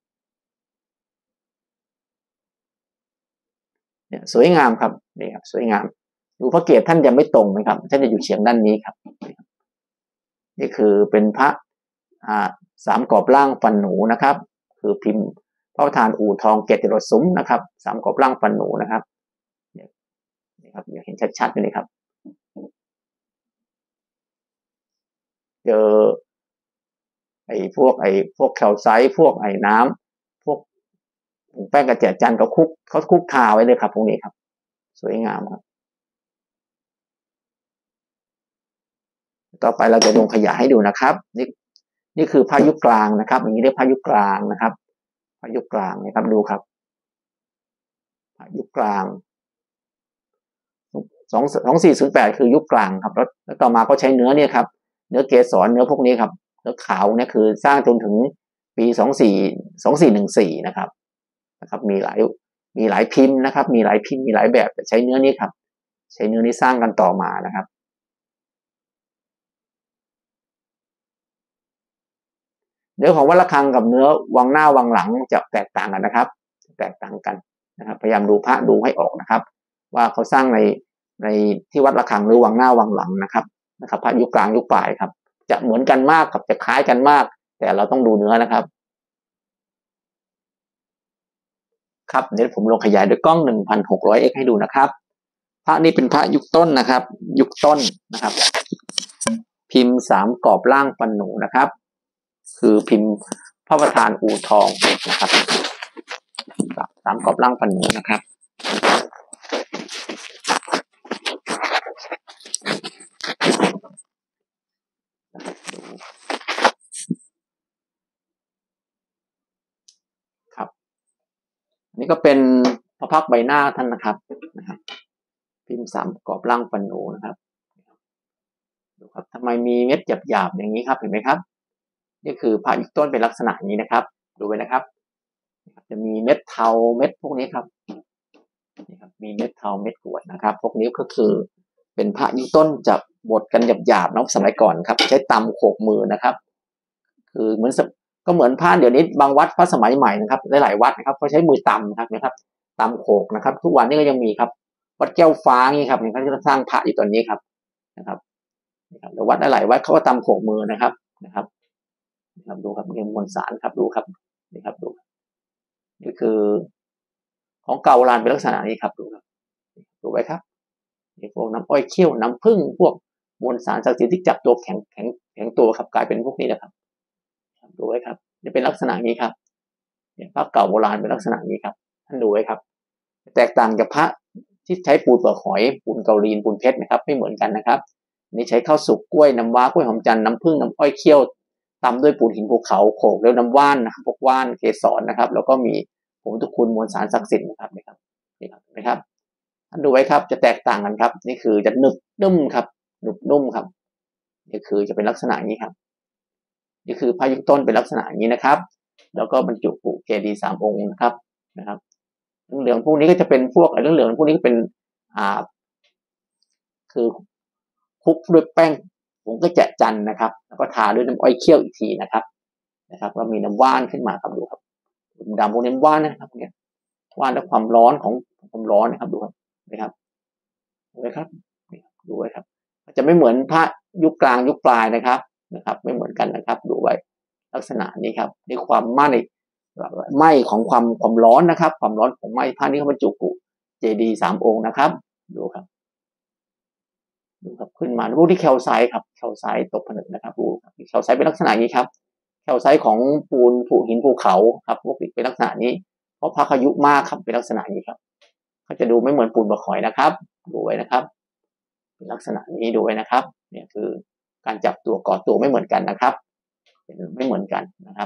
เนี่ยสวยงามครับนี่ครับสวยงามดูพระเกศท่านจะไม่ตรงไหมครับท่านจะอยู่เฉียงด้านนี้ครับนี่คือเป็นพระอ่าสามกรอบล่างฟันหนูนะครับคือพิมพ์พระประธานอู่ทองเกติรสมนะครับสามกรอบล่างฟันหนูนะครับนี่ครับอยากเห็นชัดๆเลยครับเจอไอ้พวกไอ้พวกแคลไซต์พวกไอ้น้ำพวกแป้งกระเจี๊ยบจันทร์เขาคุกเขาคุกทาไว้เลยครับพวกนี้ครับสวยงามครับต่อไปเราจะลงขยายให้ดูนะครับนี่นี่คือพายุกลางนะครับอย่างนี้เรียกพายุกลางนะครับพายุกลางนะครับดูครับพายุกลางสองสองสี่ศูนย์แปดคือยุคกลางครับแล้วต่อมาก็ใช้เนื้อเนี่ยครับเนื้อเกสรเนื้อพวกนี้ครับเนื้อขาวเนี่ยคือสร้างจนถึงปีสองสี่สองสี่หนึ่งสี่นะครับนะครับมีหลายมีหลายพิมพ์นะครับมีหลายพิมพ์มีหลายแบบแต่ใช้เนื้อนี้ครับใช้เนื้อนี้สร้างกันต่อมานะครับเนื้อของวัดระฆังกับเนื้อวังหน้าวังหลังจะแตกต่างกันนะครับแตกต่างกันนะครับพยายามดูพระดูให้ออกนะครับว่าเขาสร้างในในที่วัดระฆังหรือวังหน้าวังหลังนะครับนะครับพระยุคกลางยุคปลายครับจะเหมือนกันมากกับจะคล้ายกันมากแต่เราต้องดูเนื้อนะครับครับเดี๋ยวผมลงขยายด้วยกล้อง หนึ่งพันหกร้อยเอ็กซ์ ให้ดูนะครับพระนี่เป็นพระยุคต้นนะครับยุคต้นนะครับพิมพ์สามกรอบล่างฟันหนูนะครับคือพิมพ์พระประธานอู่ทองนะครับสามกรอบล่างฟันหนูนะครับครับนี่ก็เป็นพระพักใบหน้าท่านนะครับนะครับพิมพ์สามกรอบล่างฟันหนูนะครับดูครับทำไมมีเม็ดหยาบๆอย่างนี้ครับเห็นไหมครับนี่คือพระยุคต้นเป็นลักษณะนี้นะครับดูไว้นะครับจะมีเม็ดเทาเม็ดพวกนี้ครับนี่ครับมีเม็ดเทาเม็ดกรวดนะครับพวกนี้ก็คือเป็นพระยุคต้นจะบดกันหยาบๆนะสมัยก่อนครับใช้ตำโขกมือนะครับคือเหมือนก็เหมือนพระเดี๋ยวนี้บางวัดพระสมัยใหม่นะครับหลายๆวัดนะครับเขาใช้มือตำครับนะครับตำโขกนะครับทุกวันนี้ก็ยังมีครับวัดแก้วฟ้านี่ครับเขาจะสร้างพระอยู่ตอนนี้ครับนะครับหรือวัดหลายวัดเขาก็ตำโขกมือนะครับนะครับนะครับดูครับเรียนมวลสารครับดูครับนี่ครับดูนี่คือของเก่าโบราณเป็นลักษณะนี้ครับดูครับดูไว้ครับนี่พวกน้ำอ้อยเคี่ยวน้ำผึ้งพวกมวลสารศักดิ์สิทธิ์ที่จับตัวแข็งแข็งแข็งตัวครับกลายเป็นพวกนี้แหละครับดูไว้ครับจะเป็นลักษณะนี้ครับเนี่ยพระเก่าโบราณเป็นลักษณะนี้ครับท่านดูไว้ครับแตกต่างจากพระที่ใช้ปูนเปลือกหอยปูนเกาลีนปูนเพชรนะครับไม่เหมือนกันนะครับนี่ใช้ข้าวสุกกล้วยน้ำว้ากล้วยหอมจันทร์น้ำผึ้งน้ำอ้อยเคี่ยวตำด้วยปูนหินภูเขาโขกแล้วน้ำว่านนะครับพวกว่านเกสรนะครับแล้วก็มีผงทุกคุณมวลสารศักดิ์สิทธิ์นะครับนี่ครับนี่ครับนะครับท่านดูไว้ครับจะแตกต่างกันครับนี่คือจะหนึบนุ่มครับหนึบนุ่มครับนี่คือจะเป็นลักษณะนี้ครับนี่คือพระยุคต้นเป็นลักษณะอย่างนี้นะครับแล้วก็บรรจุปุเจดีย์สามองค์นะครับนะครับเหลืองพวกนี้ก็จะเป็นพวกไอ้เหลืองพวกนี้ก็เป็นอ่าคือคลุกด้วยแป้งผมก็จะจันนะครับแล้วก็ทาด้วยน้ำอ้อยเคี่ยวอีกทีนะครับนะครับก็มีน้ำว่านขึ้นมาครับดูครับดำพวกนี้ว่านนะครับเนี่ยว่านและความร้อนของความร้อนนะครับดูครับนะครับดูไหมครับดูไว้ครับจะไม่เหมือนพระยุคกลางยุคปลายนะครับนะครับไม่เหมือนกันนะครับดูไว้ลักษณะนี้ครับนี่ความไหม้ไหม้ของความความร้อนนะครับความร้อนของไหม้พระนี้เขาบรรจุกุเจดีย์สามองค์นะครับดูครับดูครับขึ้นมาพวกที่แคลไซต์ครับแคลไซต์ตกผนึกนะครับดูแคลไซต์เป็นลักษณะนี้ครับแคลไซต์ของปูนภูหินภูเขาครับพวกนี้เป็นลักษณะนี้เพราะพระอายุมากครับเป็นลักษณะนี้ครับเขาจะดูไม่เหมือนปูนบะขอยนะครับดูไว้นะครับเป็นลักษณะนี้ดูไว้นะครับเนี่ยคือการจับตัวก่อตัวไม่เหมือนกันนะครับไม่เหมือนกันนะครับ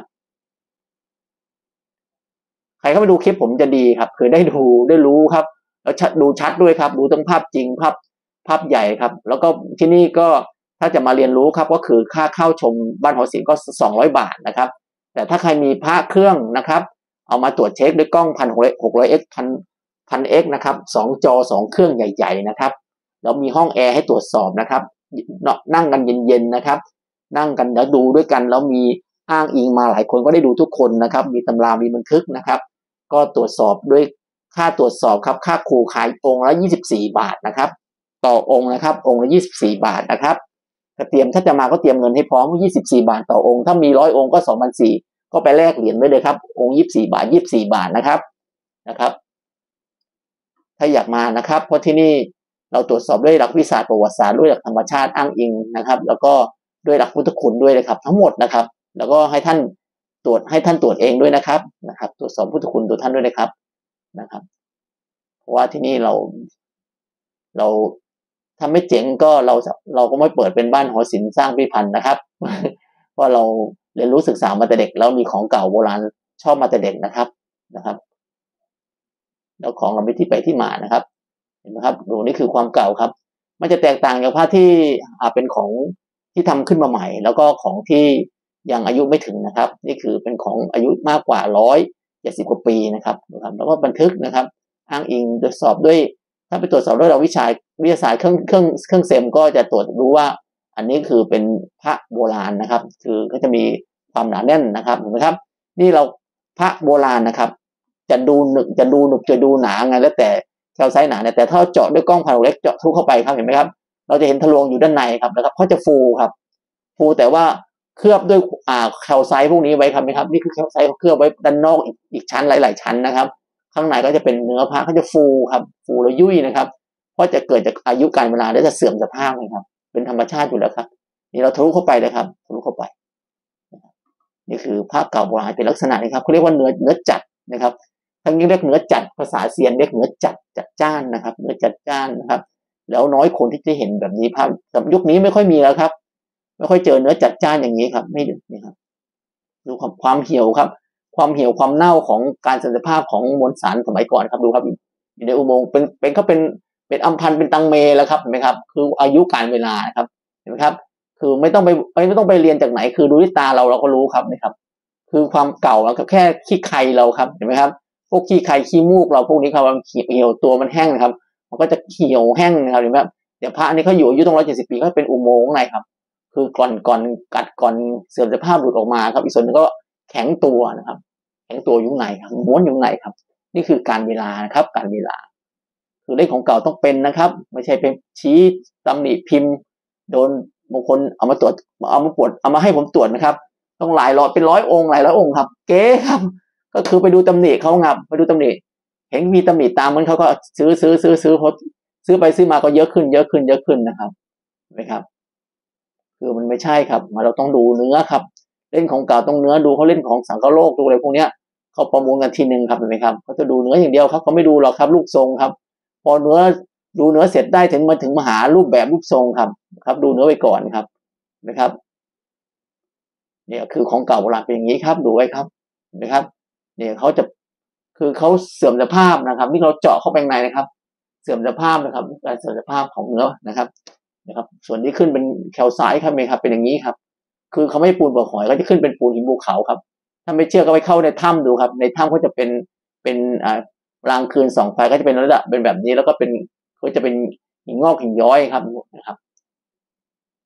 ใครเข้าไปดูคลิปผมจะดีครับคือได้ดูได้รู้ครับแล้วดูชัดด้วยครับดูทั้งภาพจริงภาพภาพใหญ่ครับแล้วก็ที่นี่ก็ถ้าจะมาเรียนรู้ครับก็คือค่าเข้าชมบ้านหอศิลป์ก็สองร้อยบาทนะครับแต่ถ้าใครมีพระเครื่องนะครับเอามาตรวจเช็คด้วยกล้องพันหกร้อยเอ็กซ์พันพันเอ็กซ์นะครับสองจอสองเครื่องใหญ่ๆนะครับแล้วมีห้องแอร์ให้ตรวจสอบนะครับนั่งกันเย็นๆนะครับนั่งกันแล้วดูด้วยกันแล้วมีอ้างอิงมาหลายคนก็ได้ดูทุกคนนะครับมีตำรามีบันทึกนะครับก็ตรวจสอบด้วยค่าตรวจสอบครับค่าครูขายองค์ละยี่สิบสี่บาทนะครับต่อองค์นะครับองค์ละยี่สิบสี่บาทนะครับถ้าเตรียมถ้าจะมาก็เตรียมเงินให้พร้อมยี่สิบสี่บาทต่อองค์ถ้ามีร้อยองค์ก็ สองพันสี่ร้อย ก็ไปแลกเหรียญไว้เลยครับองค์ยี่สิบสี่บาทยี่สิบสี่บาทนะครับนะครับถ้าอยากมานะครับเพราะที่นี่เราตรวจสอบด้วยหลักวิชาประวัติศาสตร์ด้วยหลักธรรมชาติอ้างอิงนะครับแล้วก็ด้วยหลักพุทธคุณด้วยนะครับทั้งหมดนะครับแล้วก็ให้ท่านตรวจให้ท่านตรวจเองด้วยนะครับนะครับตรวจสอบพุทธคุณตัวท่านด้วยนะครับนะครับเพราะว่าที่นี่เราเราถ้าไม่เจ๋งก็เราเราก็ไม่เปิดเป็นบ้านหอศิลป์สร้างพิพิธภัณฑ์นะครับเพราะเราเรียนรู้ศึกษามาแต่เด็กแล้วมีของเก่าโบราณชอบมาแต่เด็กนะครับนะครับแล้วของเราไม่ที่ไปที่มานะครับเห็นไหมครับดูนี่คือความเก่าครับมันจะแตกต่างจากผ้าที่อ่าเป็นของที่ทำขึ้นมาใหม่แล้วก็ของที่ยังอายุไม่ถึงนะครับนี่คือเป็นของอายุมากกว่าร้อยเจ็ดสิบกว่าปีนะครับนะครับแล้วก็บันทึกนะครับอ้างอิงตรวจสอบด้วยถ้าไปตรวจสอบด้วยเราวิชาวิทยาศาสตร์เครื่องเครื่องเครื่องเซมก็จะตรวจรู้ว่าอันนี้คือเป็นพระโบราณนะครับคือก็จะมีความหนาแน่นนะครับเห็นไหมครับนี่เราพระโบราณนะครับจะดูหนึบจะดูหนึบจะดูหนาไงแล้วแต่แคลไซต์หนาเนี่ยแต่ถ้าเจาะด้วยกล้องพันเล็กเจาะทุกเข้าไปครับเห็นไหมครับเราจะเห็นทะลวงอยู่ด้านในครับนะครับเขาจะฟูครับฟูแต่ว่าเคลือบด้วยอ่าแคลไซต์พวกนี้ไว้ครับไหมครับนี่คือแคลไซต์เคลือบไว้ด้านนอกอีกอีกชั้นหลายๆชั้นนะครับข้างในก็จะเป็นเนื้อพระเขาจะฟูครับฟูแล้วยุ่ยนะครับเพราะจะเกิดจากอายุการเวลาและจะเสื่อมสภาพนะครับเป็นธรรมชาติอยู่แล้วครับนี่เราทะลุเข้าไปเลยครับทะลุเข้าไปนี่คือพระเก่าโบราณเป็นลักษณะนี้ครับเขาเรียกว่าเนื้อเนื้อจัดนะครับทั้งนี้เรียกเนื้อจัดภาษาเซียนเรียกเนื้อจัดจัดจ้านนะครับเนื้อจัดจ้านนะครับแล้วน้อยคนที่จะเห็นแบบนี้ภาพยุคนี้ไม่ค่อยมีแล้วครับไม่ค่อยเจอเนื้อจัดจ้านอย่างนี้ครับไม่นี่ครับดูความความเหี่ยวครับความเหี่ยวความเน่าของการสันติภาพของมวลสารสมัยก่อนครับดูครับอยู่ในอุโมงค์เป็นเป็นเขาเป็นเป็นอัมพันเป็นตังเมแล้วครับเห็นไหมครับคืออายุการเวลาครับเห็นไหมครับคือไม่ต้องไปไม่ต้องไปเรียนจากไหนคือดูด้วยตาเราเราก็รู้ครับนี่ครับคือความเก่าแล้วก็แค่ขี้ไคเราครับเห็นไหมครับพวกขี้ไคขี้มูกเราพวกนี้ครับมันเหี่ยวตัวมันแห้งนะครับมันก็จะเหี่ยวแห้งนะครับเห็นไหมครับเดี๋ยวพระอันนี้เขาอยู่อายุต้องร้อยเจ็ดสิบปีเขาเป็นอุโมงค์ข้างในครับคือก่อนก่อนกัดก่อนเสื่อมสภาพหลุดออกมาครับอีกส่วนนึงก็แข็งตัวนะครับแข็งตัวอยู่ไหนครับม้วนอยู่ไหนครับนี่คือการเวลานะครับการเวลาคือเลขของเก่าต้องเป็นนะครับไม่ใช่เป็นชี้ตำหนิพิมพ์โดนบางคนเอามาตรวจเอามาปวดเอามาให้ผมตรวจนะครับต้องหลายร้อยเป็นร้อยองค์หลายร้อยองค์ครับเก๊ครับก็คือไปดูตำหนิเขางับไปดูตำหนิเห็นมีตำหนิตามมันเขาก็ซื้อซื้อซื้อซื้อพอซื้อไปซื้อมาก็เยอะขึ้นเยอะขึ้นเยอะขึ้นนะครับเห็นไหมครับคือมันไม่ใช่ครับเราต้องดูเนื้อครับเล่นของเก่าต้องเนื้อดูเขาเล่นของสังคโลกดูอะไรพวกเนี้ยเขาประมูลกันทีนึงครับเห็นไหมครับเขาจะดูเนื้ออย่างเดียวครับเขาไม่ดูหรอกครับรูปทรงครับพอเนื้อดูเนื้อเสร็จได้ถึงมาถึงมาหารูปแบบรูปทรงครับครับดูเนื้อไปก่อนครับนะครับเนี่ยคือของเก่าโบราณเป็นอย่างนี้ครับดูไว้ครับนะครับเนี่ยเขาจะคือเขาเสื่อมสภาพนะครับนี่เราเจาะเข้าไปในนะครับเสื่อมสภาพนะครับการเสื่อมสภาพของเนื้อนะครับนะครับส่วนนี้ขึ้นเป็นแคลไซต์ครับเมครับเป็นอย่างนี้ครับคือเขาไม่ปูนบ่อหอยก็จะขึ้นเป็นปูนหินภูเขาครับถ้าไม่เชื่อก็ไปเข้าในถ้ำดูครับในถ้ำเขาจะเป็นเป็นอ่ารางคืนส่องไฟก็จะเป็นระดับเป็นแบบนี้แล้วก็เป็นก็จะเป็นหินงอกหินย้อยครับนะครับ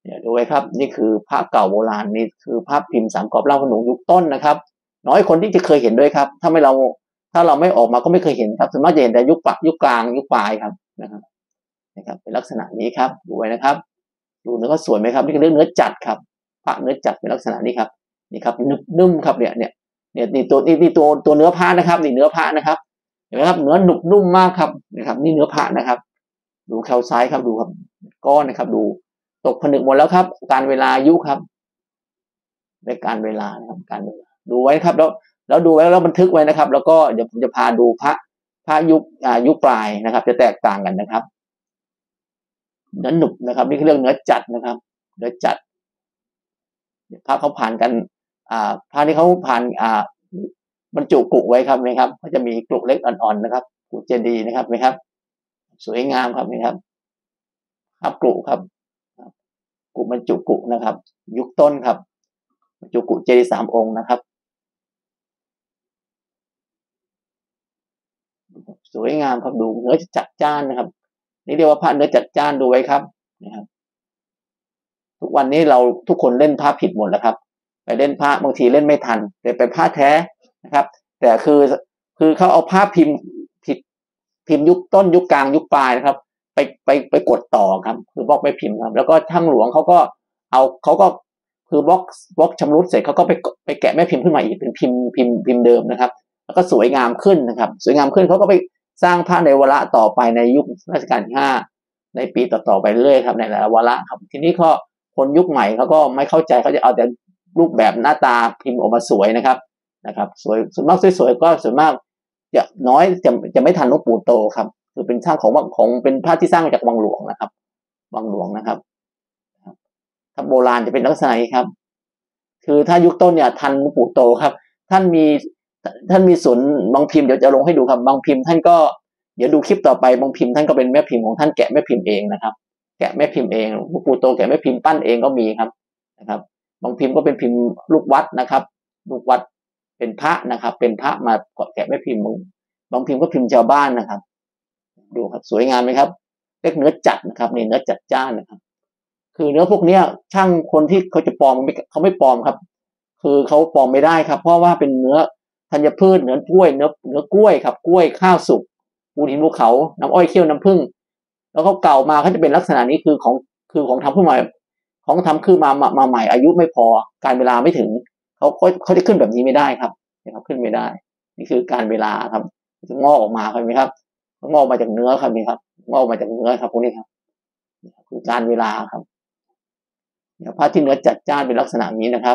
เนี่ยดูไว้ครับนี่คือพระเก่าโบราณนี่คือภาพพิมพ์สามกรอบเล่าขนมยุคต้นนะครับน้อยคนที่จะเคยเห็นด้วยครับถ้าไม่เราถ้าเราไม่ออกมาก็ไม่เคยเห็นครับส่วนมากจะเห็นแต่ยุคปะยุคกลางยุคปลายครับนะครับนะครับเป็นลักษณะนี้ครับดูไว้นะครับดูเนื้อสวยไหมครับนี่คือเรื่องเนื้อจัดครับพระเนื้อจัดเป็นลักษณะนี้ครับนี่ครับนุ่มนุ่มครับเนี่ยเนี่ยเนี่ยนี่ตัวนี่นี่ตัวตัวเนื้อพระนะครับนี่เนื้อพระนะครับเห็นไหมครับเนื้อหนุบนุ่มมากครับนะครับนี่เนื้อพระนะครับดูแคลไซด์ครับดูครับก้อนนะครับดูตกผนึกหมดแล้วครับการเวลายุครับในการเวลานะครับการเวลาดูไว้ครับแล้วแล้วดูไว้แล้วบันทึกไว้นะครับแล้วก็เดี๋ยวผมจะพาดูพระพระยุคอ่ายุคปลายนะครับจะแตกต่างกันนะครับเนื้อหนุบนะครับนี่คือเรื่องเนื้อจัดนะครับเนื้อจัดพระเขาผ่านกันอ่าพระที่เขาผ่านอ่าบรรจุกรุไว้ครับไหมครับก็จะมีกรุเล็กอ่อนๆนะครับกรุเจดีย์นะครับไหมครับสวยงามครับไหมครับครับกรุครับกรุบรรจุกรุนะครับยุคต้นครับบรรจุกรุเจดีย์สามองค์นะครับสวยงามครับดูเนื้อจัดจ้านนะครับนี่เรียกว่าพระเนื้อจัดจ้านดูไว้ครับนะครับทุกวันนี้เราทุกคนเล่นพระผิดหมดแล้วครับไปเล่นพระบางทีเล่นไม่ทันแต่เป็นพระแท้นะครับแต่คือคือเขาเอาภาพพิมพ์ผิดพิมพ์ยุคต้นยุคกลางยุคปลายนะครับไปไปไปกดต่อครับคือบล็อกไม่พิมพ์ครับแล้วก็ช่างหลวงเขาก็เอาเขาก็คือบล็อกบล็อกชำรุดเสร็จเขาก็ไปไปแกะแม่พิมพ์ขึ้นมาอีกเป็นพิมพ์พิมพ์พิมพ์เดิมนะครับแล้วก็สวยงามขึ้นนะครับสวยงามขึ้นเขาก็ไปสร้างพระในวาระต่อไปในยุครัชกาลที่ห้าในปีต่อๆไปเรื่อยครับในหลายวาระครับทีนี้ก็คนยุคใหม่เขาก็ไม่เข้าใจเขาจะเอาแต่รูปแบบหน้าตาพิมพ์ออกมาสวยนะครับนะครับสวยส่วนมากสวยๆก็ส่วนมากจะน้อยจะจะไม่ทันหลวงปู่โตครับคือเป็นช่างของของเป็นพระที่สร้างมาจากวังหลวงนะครับวังหลวงนะครับถ้าโบราณจะเป็นลักษณะนี้ครับคือถ้ายุคต้นเนี่ยทันหลวงปู่โตครับท่านมีท่านมีศูนย์บางพิมพ์เดี๋ยวจะลงให้ดูครับบางพิมพ์ท่านก็เดี๋ยวดูคลิปต่อไปบางพิมพ์ท่านก็เป็นแม่พิมพ์ของท่านแกะแม่พิมพ์เองนะครับแกะแม่พิมพ์เองหลวงปู่โตแกะแม่พิมพ์ปั้นเองก็มีครับนะครับบางพิมพ์ก็เป็นพิมพ์ลูกวัดนะครับลูกวัดเป็นพระนะครับเป็นพระมาแกะแม่พิมพ์บางพิมพ์ก็พิมพ์ชาวบ้านนะครับดูครับสวยงามไหมครับเรียกเนื้อจัดนะครับนี่เนื้อจัดจ้านนะครับคือเนื้อพวกนี้ช่างคนที่เขาจะปลอมเขาไม่ปลอมครับคือเขาปลอมไม่ได้ครับเพราะว่าเป็นเนื้อธัญพืชเนื้อกล้วยเนื้อเนื้อกล้วยครับกล้วยข้าวสุกปูนหินภูเขาน้ำอ้อยเคี่ยวน้ำผึ้งแล้วเขาเก่ามาเขาจะเป็นลักษณะนี้คือของคือของทำขึ้นมาของทำขึ้นมามามาใหม่อายุไม่พอการเวลาไม่ถึงเขาเขาเขาจะขึ้นแบบนี้ไม่ได้ครับนะครับขึ้นไม่ได้นี่คือการเวลาครับจะงอกออกมาครับไหมครับงอกมาจากเนื้อครับนี่ครับงอกมาจากเนื้อครับพวกนี้ครับคือการเวลาครับพระที่เนื้อจัดจ้านเป็นลักษณะนี้นะครับ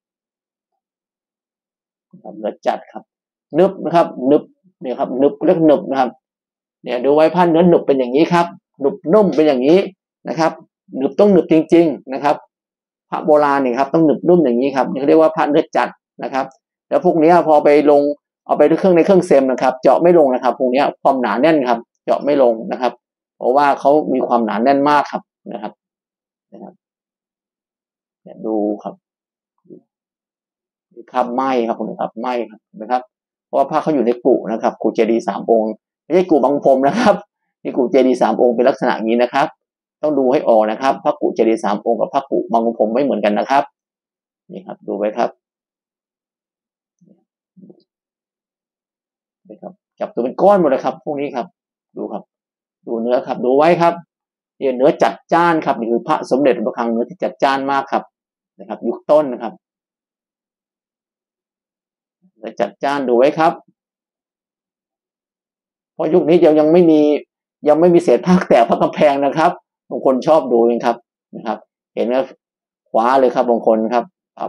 เนื้อจัดครับนึบนะครับนึบเนี่ยครับนึบเรียกนึบนะครับเนี่ยดูไว้ผ้าเนื้อหนึบเป็นอย่างนี้ครับหนึบนุ่มเป็นอย่างนี้นะครับหนึบต้องหนึบจริงๆนะครับพระโบราณเนี่ยครับต้องหนึบนุ่มอย่างนี้ครับเรียกว่าพระเนื้อจัดนะครับแล้วพวกนี้พอไปลงเอาไปเครื่องในเครื่องเซมนะครับเจาะไม่ลงนะครับพวกนี้ความหนาแน่นครับเจาะไม่ลงนะครับเพราะว่าเขามีความหนาแน่นมากครับนะครับนะครับดูครับครับไหมครับผมครับไหมครับนะครับเพราะว่าพระเขาอยู่ในกุนะครับกุเจดีย์สามองค์ไม่ใช่กุบางพรมนะครับนี่กุเจดีย์สามองค์เป็นลักษณะนี้นะครับต้องดูให้ออกนะครับพระกุเจดีย์สามองค์กับพระกุบางพรมไม่เหมือนกันนะครับนี่ครับดูไว้ครับนี่ครับจับตัวเป็นก้อนหมดเลยครับพวกนี้ครับดูครับดูเนื้อครับดูไว้ครับเนื้อจัดจ้านครับนี่คือพระสมเด็จพระระฆังเนื้อที่จัดจ้านมากครับนะครับยุคต้นนะครับจัดจ้านดูไว้ครับเพราะยุคนี้ยังยังไม่มียังไม่มีเศษผ้าแตกพระกำแพงนะครับบางคนชอบดูเองครับนะครับเห็นแล้วคว้าเลยครับบางคนครับครับ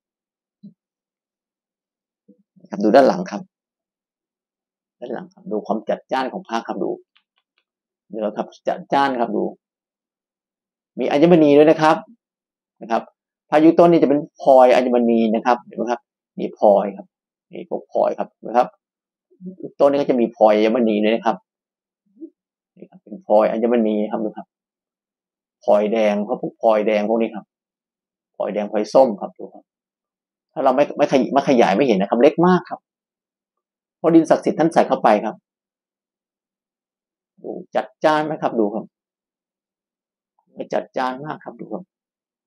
ดูด้านหลังครับด้านหลังครับดูความจัดจ้านของผ้าครับดูเนื้อครับจัดจ้านครับดูมีอัญมณีด้วยนะครับนะครับพายุต้นนี้จะเป็นพลอยอัญมณีนะครับเห็นไหมครับมีพลอยครับนี่พวกพลอยครับนะครับต้นนี้ก็จะมีพลอยอัญมณีด้วยนะครับนี่ครับเป็นพลอยอัญมณีครับดูครับพลอยแดงเพราะพวกพลอยแดงพวกนี้ครับพลอยแดงพลอยส้มครับดูครับถ้าเราไม่ไม่ขยไม่ขยายไม่เห็นนะครับเล็กมากครับเพราะดินศักดิ์สิทธิ์ท่านใส่เข้าไปครับดูจัดจ้านไหมครับดูครับจัดจ้านมากครับดูครับ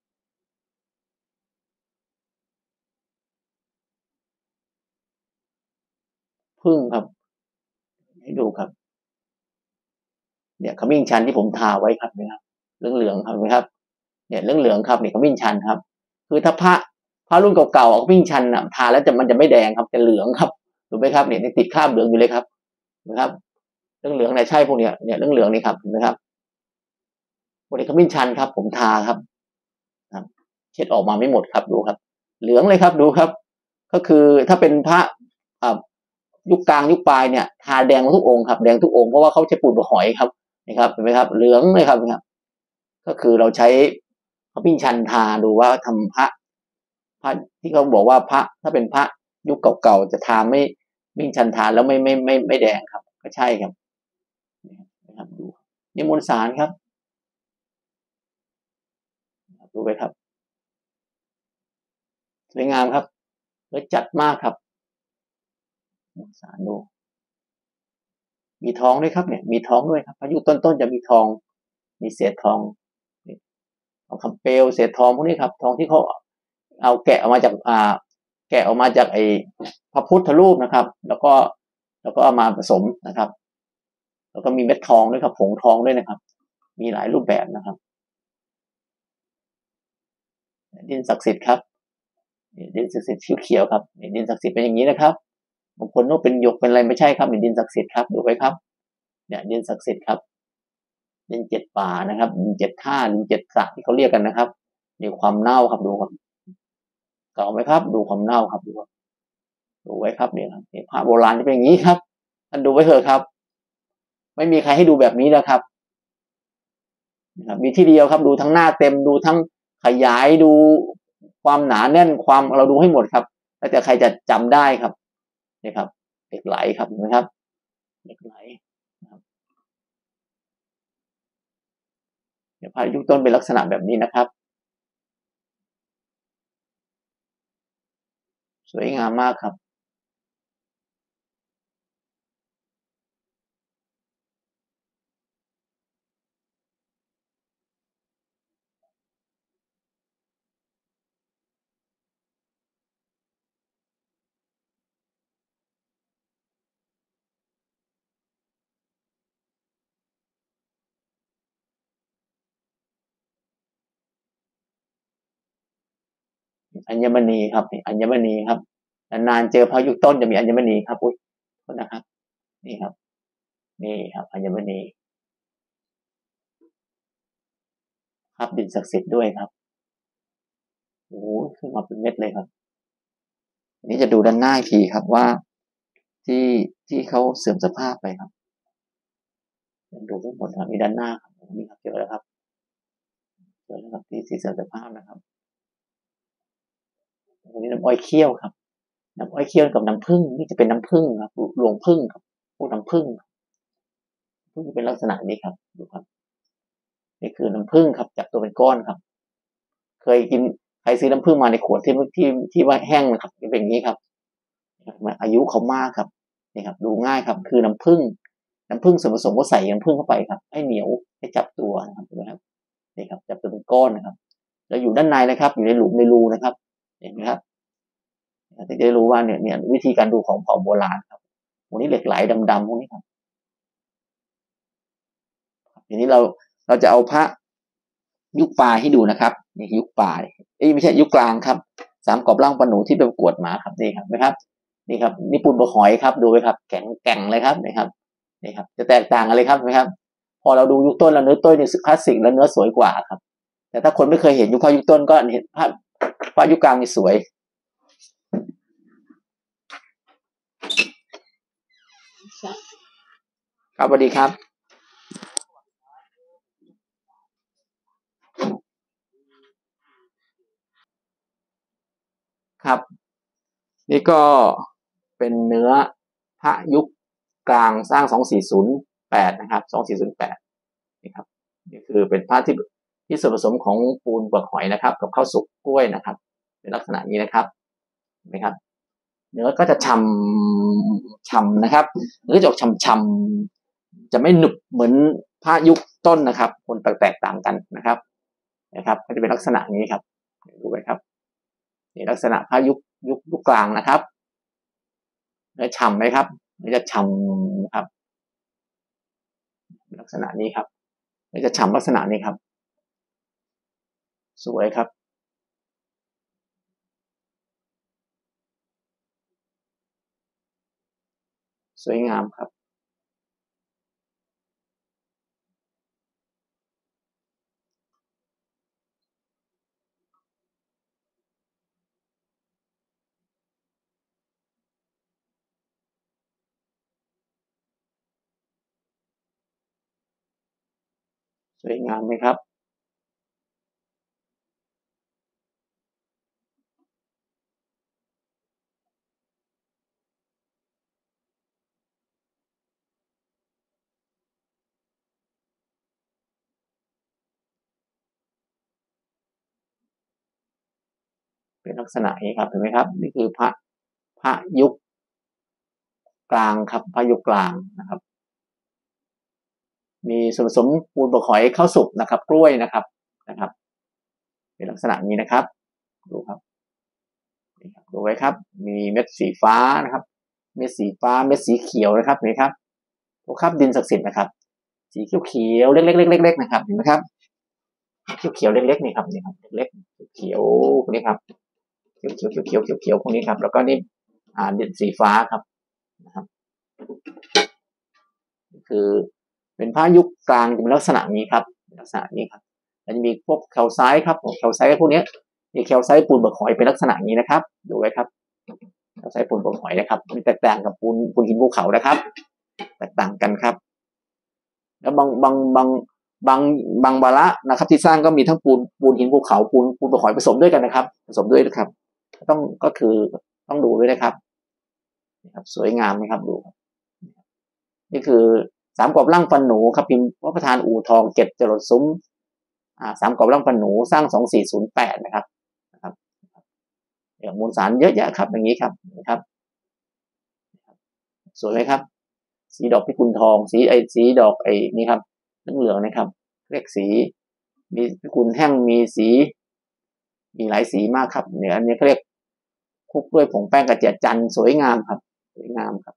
ผึ้งครับให้ดูครับเนี่ยขมิ้นชันที่ผมทาไว้ครับนะครับเหลืองๆครับไหมครับเนี่ยเหลืองๆครับนี่ขมิ้นชันครับคือถ้าพระพระรุ่นเก่าๆขมิ้นชันนะทาแล้วจะมันจะไม่แดงครับจะเหลืองครับถูกไหมครับเนี่ยติดคราบเหลืองอยู่เลยครับนะครับเหลืองๆเนี่ยใช่พวกเนี้ยเนี่ยเหลืองๆนี่ครับเห็นไหมครับพวกนี้ขมิ้นชันครับผมทาครับเช็ดออกมาไม่หมดครับดูครับเหลืองเลยครับดูครับก็คือถ้าเป็นพระยุคกลางยุคปลายเนี่ยทาแดงทุกองค์ครับแดงทุกองค์เพราะว่าเขาใช้ปูนหอยครับนะครับเห็นไหมครับเหลืองเลยครับนะครับก็คือเราใช้ขมิ้นชันทาดูว่าทำพระพระที่เขาบอกว่าพระถ้าเป็นพระยุคเก่าๆจะทาไม่มิ้นชันทาแล้วไม่ไม่ไม่ไม่แดงครับก็ใช่ครับนะครับดูนี่มวลสารครับดูไปครับสวยงามครับและจัดมากครับมวลสารดูมีทองด้วยครับเนี่ยมีทองด้วยครับพระยุคต้นๆจะมีทองมีเศษทองทองคำเปลวเศษทองพวกนี้ครับทองที่เขาเอาแกะออกมาจากอ่าแกะออกมาจากไอ้พระพุทธรูปนะครับแล้วก็แล้วก็เอามาผสมนะครับแล้วก็มีเม็ดทองด้วยครับผงทองด้วยนะครับมีหลายรูปแบบนะครับดินศักดิ์สิทธิ์ครับดินศักดิ์สิทธิ์เขียวๆครับดินศักดิ์สิทธิ์เป็นอย่างนี้นะครับบางคนนึกเป็นหยกเป็นอะไรไม่ใช่ครับดินศักดิ์สิทธิ์ครับดูไว้ครับเนี่ยดินศักดิ์สิทธิ์ครับดินเจ็ดป่านะครับดินเจ็ดท่าดินเจ็ดสระที่เขาเรียกกันนะครับมีความเน่าครับดูครับเก่าไหมครับดูความเน่าครับดูดูไว้ครับเนี่ยครับพระโบราณจะเป็นอย่างนี้ครับท่านดูไว้เถอะครับไม่มีใครให้ดูแบบนี้แล้วครับนะครับมีที่เดียวครับดูทั้งหน้าเต็มดูทั้งขยายดูความหนาแน่นความเราดูให้หมดครับแล้วแต่ใครจะจำได้ครับนี่ครับเหล็กไหลครับเห็นไหมครับเหล็กไหลนะครับเดี๋ยวพระยุคต้นเป็นลักษณะแบบนี้นะครับสวยงามมากครับอัญมณีครับอัญมณีครับนานๆเจอพระยุคต้นจะมีอัญมณีครับอุ้ยโทษนะครับนี่ครับนี่ครับอัญมณีครับดินศักดิ์สิทธิ์ด้วยครับโอ้ขึ้นมาเป็นเม็ดเลยครับอันนี้จะดูด้านหน้าอีกทีครับว่าที่ที่เขาเสื่อมสภาพไปครับดูทั้งหมดครับมีด้านหน้าครับนี่ครับเจอแล้วครับเจอแล้วครับที่สีเสื่อมสภาพนะครับวันนี้น้ำอ้อยเคี่ยวครับน้ำอ้อยเคี่ยวกับน้ำผึ้งนี่จะเป็นน้ำผึ้งครับรวงผึ้งครับพวกน้ำผึ้งผึ้งจะเป็นลักษณะนี้ครับดูครับนี่คือน้ำผึ้งครับจับตัวเป็นก้อนครับเคยกินใครซื้อน้ำผึ้งมาในขวดที่ที่ที่ว่าแห้งนะครับเป็นอย่างนี้ครับอายุเขามากครับนี่ครับดูง่ายครับคือน้ำผึ้งน้ำผึ้งส่วนผสมก็ใส่น้ำผึ้งเข้าไปครับให้เหนียวให้จับตัวนะครับเห็นไหมครับนี่ครับจับตัวเป็นก้อนนะครับแล้วอยู่ด้านในนะครับอยู่ในหลุมในรูนะครับเห็นไหมครับจะได้รู้ว่าเนี่ยเนี่ยวิธีการดูของเผ่าโบราณครับพวกนี้เหล็กไหลดำๆพวกนี้ครับทีนี้เราเราจะเอาพระยุคปลายให้ดูนะครับนี่ยุคปลายเอ้ยไม่ใช่ยุคกลางครับสามกรอบล่างปนหนูที่ไปประกวดมาครับนี่ครับนะครับนี่ครับนี่ปูนบกหอยครับดูไว้ครับแข็งแกร่งเลยครับนี่ครับนี่ครับจะแตกต่างกันเลยครับนะครับพอเราดูยุคต้นแล้วเนื้อต้นเนี่ยคลาสสิกแล้วเนื้อสวยกว่าครับแต่ถ้าคนไม่เคยเห็นยุคพระยุคต้นก็เห็นภาพพระยุคกลางนี่สวยครับสวัสดีครับครับนี่ก็เป็นเนื้อพระยุคกลางสร้างสองสี่ศูนย์แปดนะครับสองสี่ศูนย์แปดนี่ครับนี่คือเป็นพระที่ที่ส่วนผสมของปูนเปลือกหอยนะครับกับข้าวสุกกล้วยนะครับเป็นลักษณะนี้นะครับเห็นไหมครับเนื้อก็จะฉ่ำฉ่ำนะครับเนื้อจะออกฉ่ำฉ่ำจะไม่หนึบเหมือนพระยุคต้นนะครับคนแตกต่างกันนะครับนะครับก็จะเป็นลักษณะนี้ครับดูไว้ครับนี่ลักษณะพระยุคยุคยุคกลางนะครับเนื้อฉ่ำไหมครับมันจะฉ่ำครับลักษณะนี้ครับมันจะฉ่ำลักษณะนี้ครับสวยครับสวยงามครับสวยงามไหมครับเป็นลักษณะนี้ครับเห็นไหมครับนี่คือพระพระยุคกลางครับพระยุคกลางนะครับมีส่วนผสมปูนเปลือกหอยข้าวสุกนะครับกล้วยนะครับนะครับเป็นลักษณะนี้นะครับดูครับดูไว้ครับมีเม็ดสีฟ้านะครับเม็ดสีฟ้าเม็ดสีเขียวนะครับเห็นไหมครับพวกครับดินศักดิ์สิทธิ์นะครับสีเขียวๆเล็กๆๆๆนะครับเห็นไหมครับเขียวๆเล็กๆนี่ครับนี่ครับเล็กๆเขียวพวกนี้ครับเขียวๆเขียวๆเขียวๆพวกนี้ครับแล้วก็นี่อ่าดินสีฟ้าครับนะครับคือเป็นผ้ายุคกลางจะเป็นลักษณะนี้ครับลักษณะนี้ครับแล้วจะมีพวกแคลไซต์ครับแคลไซต์พวกนี้มีแคลไซต์ปูนเปลือกหอยเป็นลักษณะนี้นะครับดูไว้ครับแคลไซต์ปูนเปลือกหอยนะครับมันแตกต่างกับปูนปูนหินภูเขานะครับแตกต่างกันครับแล้วบางบางบางบางบางวาระนะครับที่สร้างก็มีทั้งปูนปูนหินภูเขาปูนปูนเปลือกหอยผสมด้วยกันนะครับผสมด้วยนะครับต้องก็คือต้องดูด้วยนะครับนะครับสวยงามไหมครับดูนี่คือสามกรอบร่างฟันหนูครับพิมพ์พระประธานอู่ทองเจ็ดจรดซุ้มอ่าสามกรอบร่างฟันหนูสร้างสองสี่ศูนย์แปดนะครับนะครับอย่างมูลสารเยอะแยะครับอย่างนี้ครับนะครับสวยไหมครับสีดอกพิกุลทองสีไอสีดอกไอนี่ครับเหลืองๆนะครับเรียกสีมีพิกุลแห้งมีสีมีหลายสีมากครับเนี่ยอันนี้เขาเรียกคลุกด้วยผงแป้งกระเจี๊ยบจันทร์สวยงามครับสวยงามครับ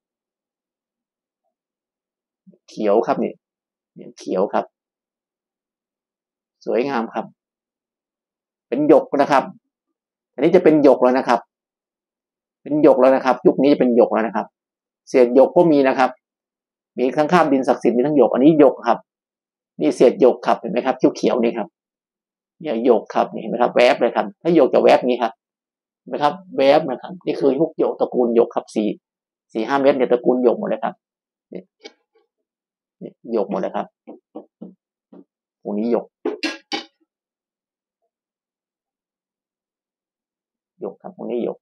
เขียวครับนี่เนี่ยเขียวครับสวยงามครับเป็นหยกนะครับอันนี้จะเป็นหยกแล้วนะครับเป็นหยกแล้วนะครับยุคนี้จะเป็นหยกแล้วนะครับเศษหยกก็มีนะครับมีทั้งคราบดินศักดิ์สิทธิ์มีทั้งหยกอันนี้หยกครับนี่เศษหยกครับเห็นไหมครับเขียวๆนี่ครับเนี่ยหยกครับเห็นไหมครับแวบเลยครับถ้าหยกจะแวบนี้ครับเห็นไหมครับแวบนะครับนี่คือยุคหยกตระกูลหยกครับสี่สี่ห้าเม็ดเนี่ยตระกูลหยกหมดเลยครับเนี่ยหยกหมดเลยครับพวกนี้หยกหยกครับพวกนี้หยก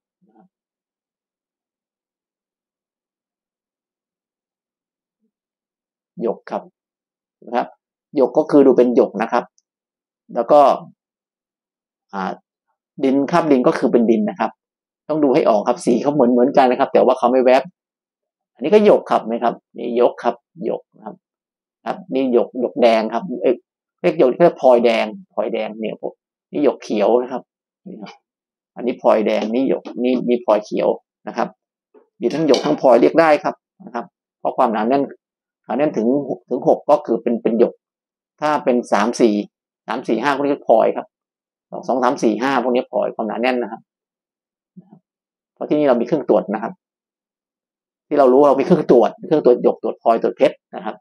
หยกครับนะครับหยกก็คือดูเป็นหยกนะครับแล้วก็อ่าดินคราบดินก็คือเป็นดินนะครับต้องดูให้ออกครับสีเขาเหมือนเหมือนกันนะครับแต่ว่าเขาไม่แวบอันนี้ก็หยกครับไหมครับนี่หยกครับหยกนะครับครับนี่หยกหยกแดงครับเอ้ยเรียกหยกเรียกพลอยแดงพลอยแดงเนี่ยผมนี่หยกเขียวนะครับนี่ครับอันนี้พลอยแดงนี่หยกนี่นี่พลอยเขียวนะครับมีทั้งหยกทั้งพลอยเรียกได้ครับนะครับเพราะความหนาแน่นหนาแน่นถึงถึงหกก็คือเป็นเป็นหยกถ้าเป็นสามสี่สามสี่ห้าพวกนี้พลอยครับสองสามสี่ห้าพวกนี้พลอยความหนาแน่นนะครับเพราะที่นี่เรามีเครื่องตรวจนะครับที่เรารู้เรามีเครื่องตรวจเครื่องตรวจหยกตรวจพลอยตรวจเพชรนะครับ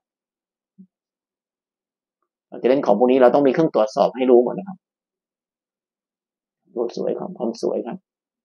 เราจะเล่นของพวกนี้เราต้องมีเครื่องตรวจสอบให้รู้หมดนะครับดูสวยครับความสวยครับ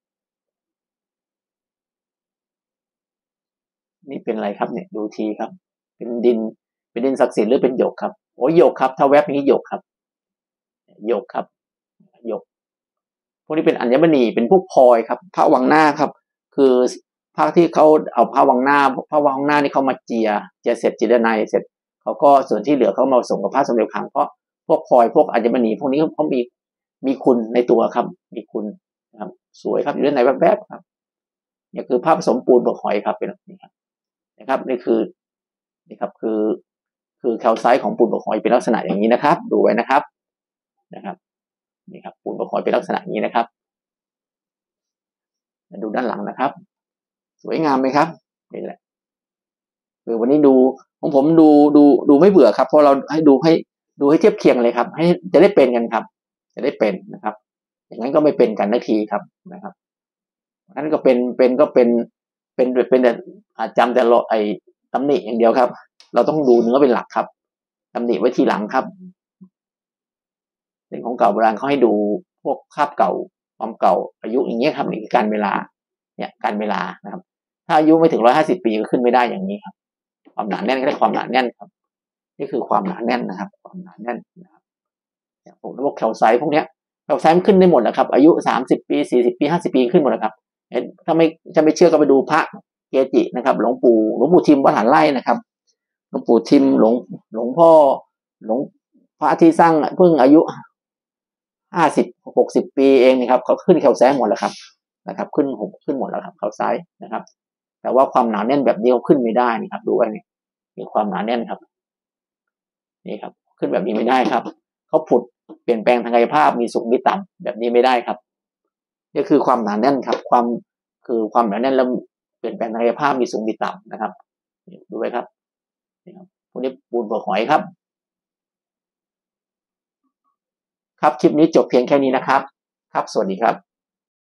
นี่เป็นอะไรครับเนี่ยดูทีครับเป็นดินเป็นดินศักดิ์สิทธิ์หรือเป็นหยกครับโอ้หยกครับถ้าแวบนี้หยกครับหยกครับหยกพวกนี้เป็นอัญมณีเป็นพวกพลอยครับพระวังหน้าครับคือพระที่เขาเอาพระวังหน้าพระวังหน้านี่เขามาเจียเจียเสร็จจิตในเสร็จเขาก็ส่วนที่เหลือเขามาส่งกับพระสมเด็จขังเพราะพวกพลอยพวกอัญมณีพวกนี้เขามีมีคุณในตัวครับมีคุณนะครับสวยครับอยู่ด้านในแวบๆครับนี่คือภาพผสมปูนเปลือกหอยครับเป็นแบบนี้ครับนะครับนี่คือนี่ครับคือคือแคลไซต์ของปูนเปลือกหอยเป็นลักษณะอย่างนี้นะครับดูไว้นะครับนะครับนี่ครับปูนเปลือกหอยเป็นลักษณะอย่างนี้นะครับมาดูด้านหลังนะครับสวยงามไหมครับนี่แหละคือวันนี้ดูของผมดูดูดูไม่เบื่อครับเพราะเราให้ดูให้ดูให้เทียบเคียงเลยครับให้จะได้เป็นกันครับจะได้เป็นนะครับอย่างนั้นก็ไม่เป็นกันนาทีครับนะครับนั้นก็เป็นเป็นก็เป็นเป็นเป็นแต่อาจจำแต่เราไอ้ตำหนิอย่างเดียวครับ เราต้องดูเนื้อเป็นหลักครับตำหนิไว้ทีหลังครับเป็นของเก่าโบราณเขาให้ดูพวกคาบเก่าความเก่าอายุอย่างเงี้ยครับนี่คือการเวลาเนี่ยการเวลานะครับถ้าอายุไม่ถึงร้อยห้าสิบปีก็ขึ้นไม่ได้อย่างนี้ครับความหนาแน่นก็ได้ความหนาแน่นครับนี่คือความหนาแน่นนะครับความหนาแน่นนะครับผมระบบแคลไซต์พวกเนี้ยแคลไซต์มันขึ้นได้หมดแล้วครับอายุสามสิบปีสี่สิบปีห้าสิบปีขึ้นหมดแล้วครับถ้าไม่ถ้าไม่เชื่อก็ไปดูพระเกจินะครับหลวงปู่หลวงปู่ทิมวัดหานไร่นะครับหลวงปู่ทิมหลวงหลวงพ่อหลวงพระที่สร้างเพิ่งอายุห้าสิบหกสิบปีเองนะครับเขาขึ้นแคลไซต์หมดแล้วครับนะครับขึ้นขึ้นหมดแล้วครับแคลไซต์นะครับแต่ว่าความหนาแน่นแบบนี้เขาขึ้นไม่ได้นี่ครับดูไว้นี่มีความหนาแน่นครับนี่ครับขึ้นแบบนี้ไม่ได้ครับเขาผุดเปลี่ยนแปลงทางกายภาพมีสูงมีต่ำแบบนี้ไม่ได้ครับนี่คือความหนาแน่นครับความคือความหนาแน่นแล้วเปลี่ยนแปลงทางกายภาพมีสูงมีต่ำนะครับดูไว้ครับนี่ครับพวกนี้ปูนเปลือกหอยครับครับคลิปนี้จบเพียงแค่นี้นะครับครับสวัสดีครับ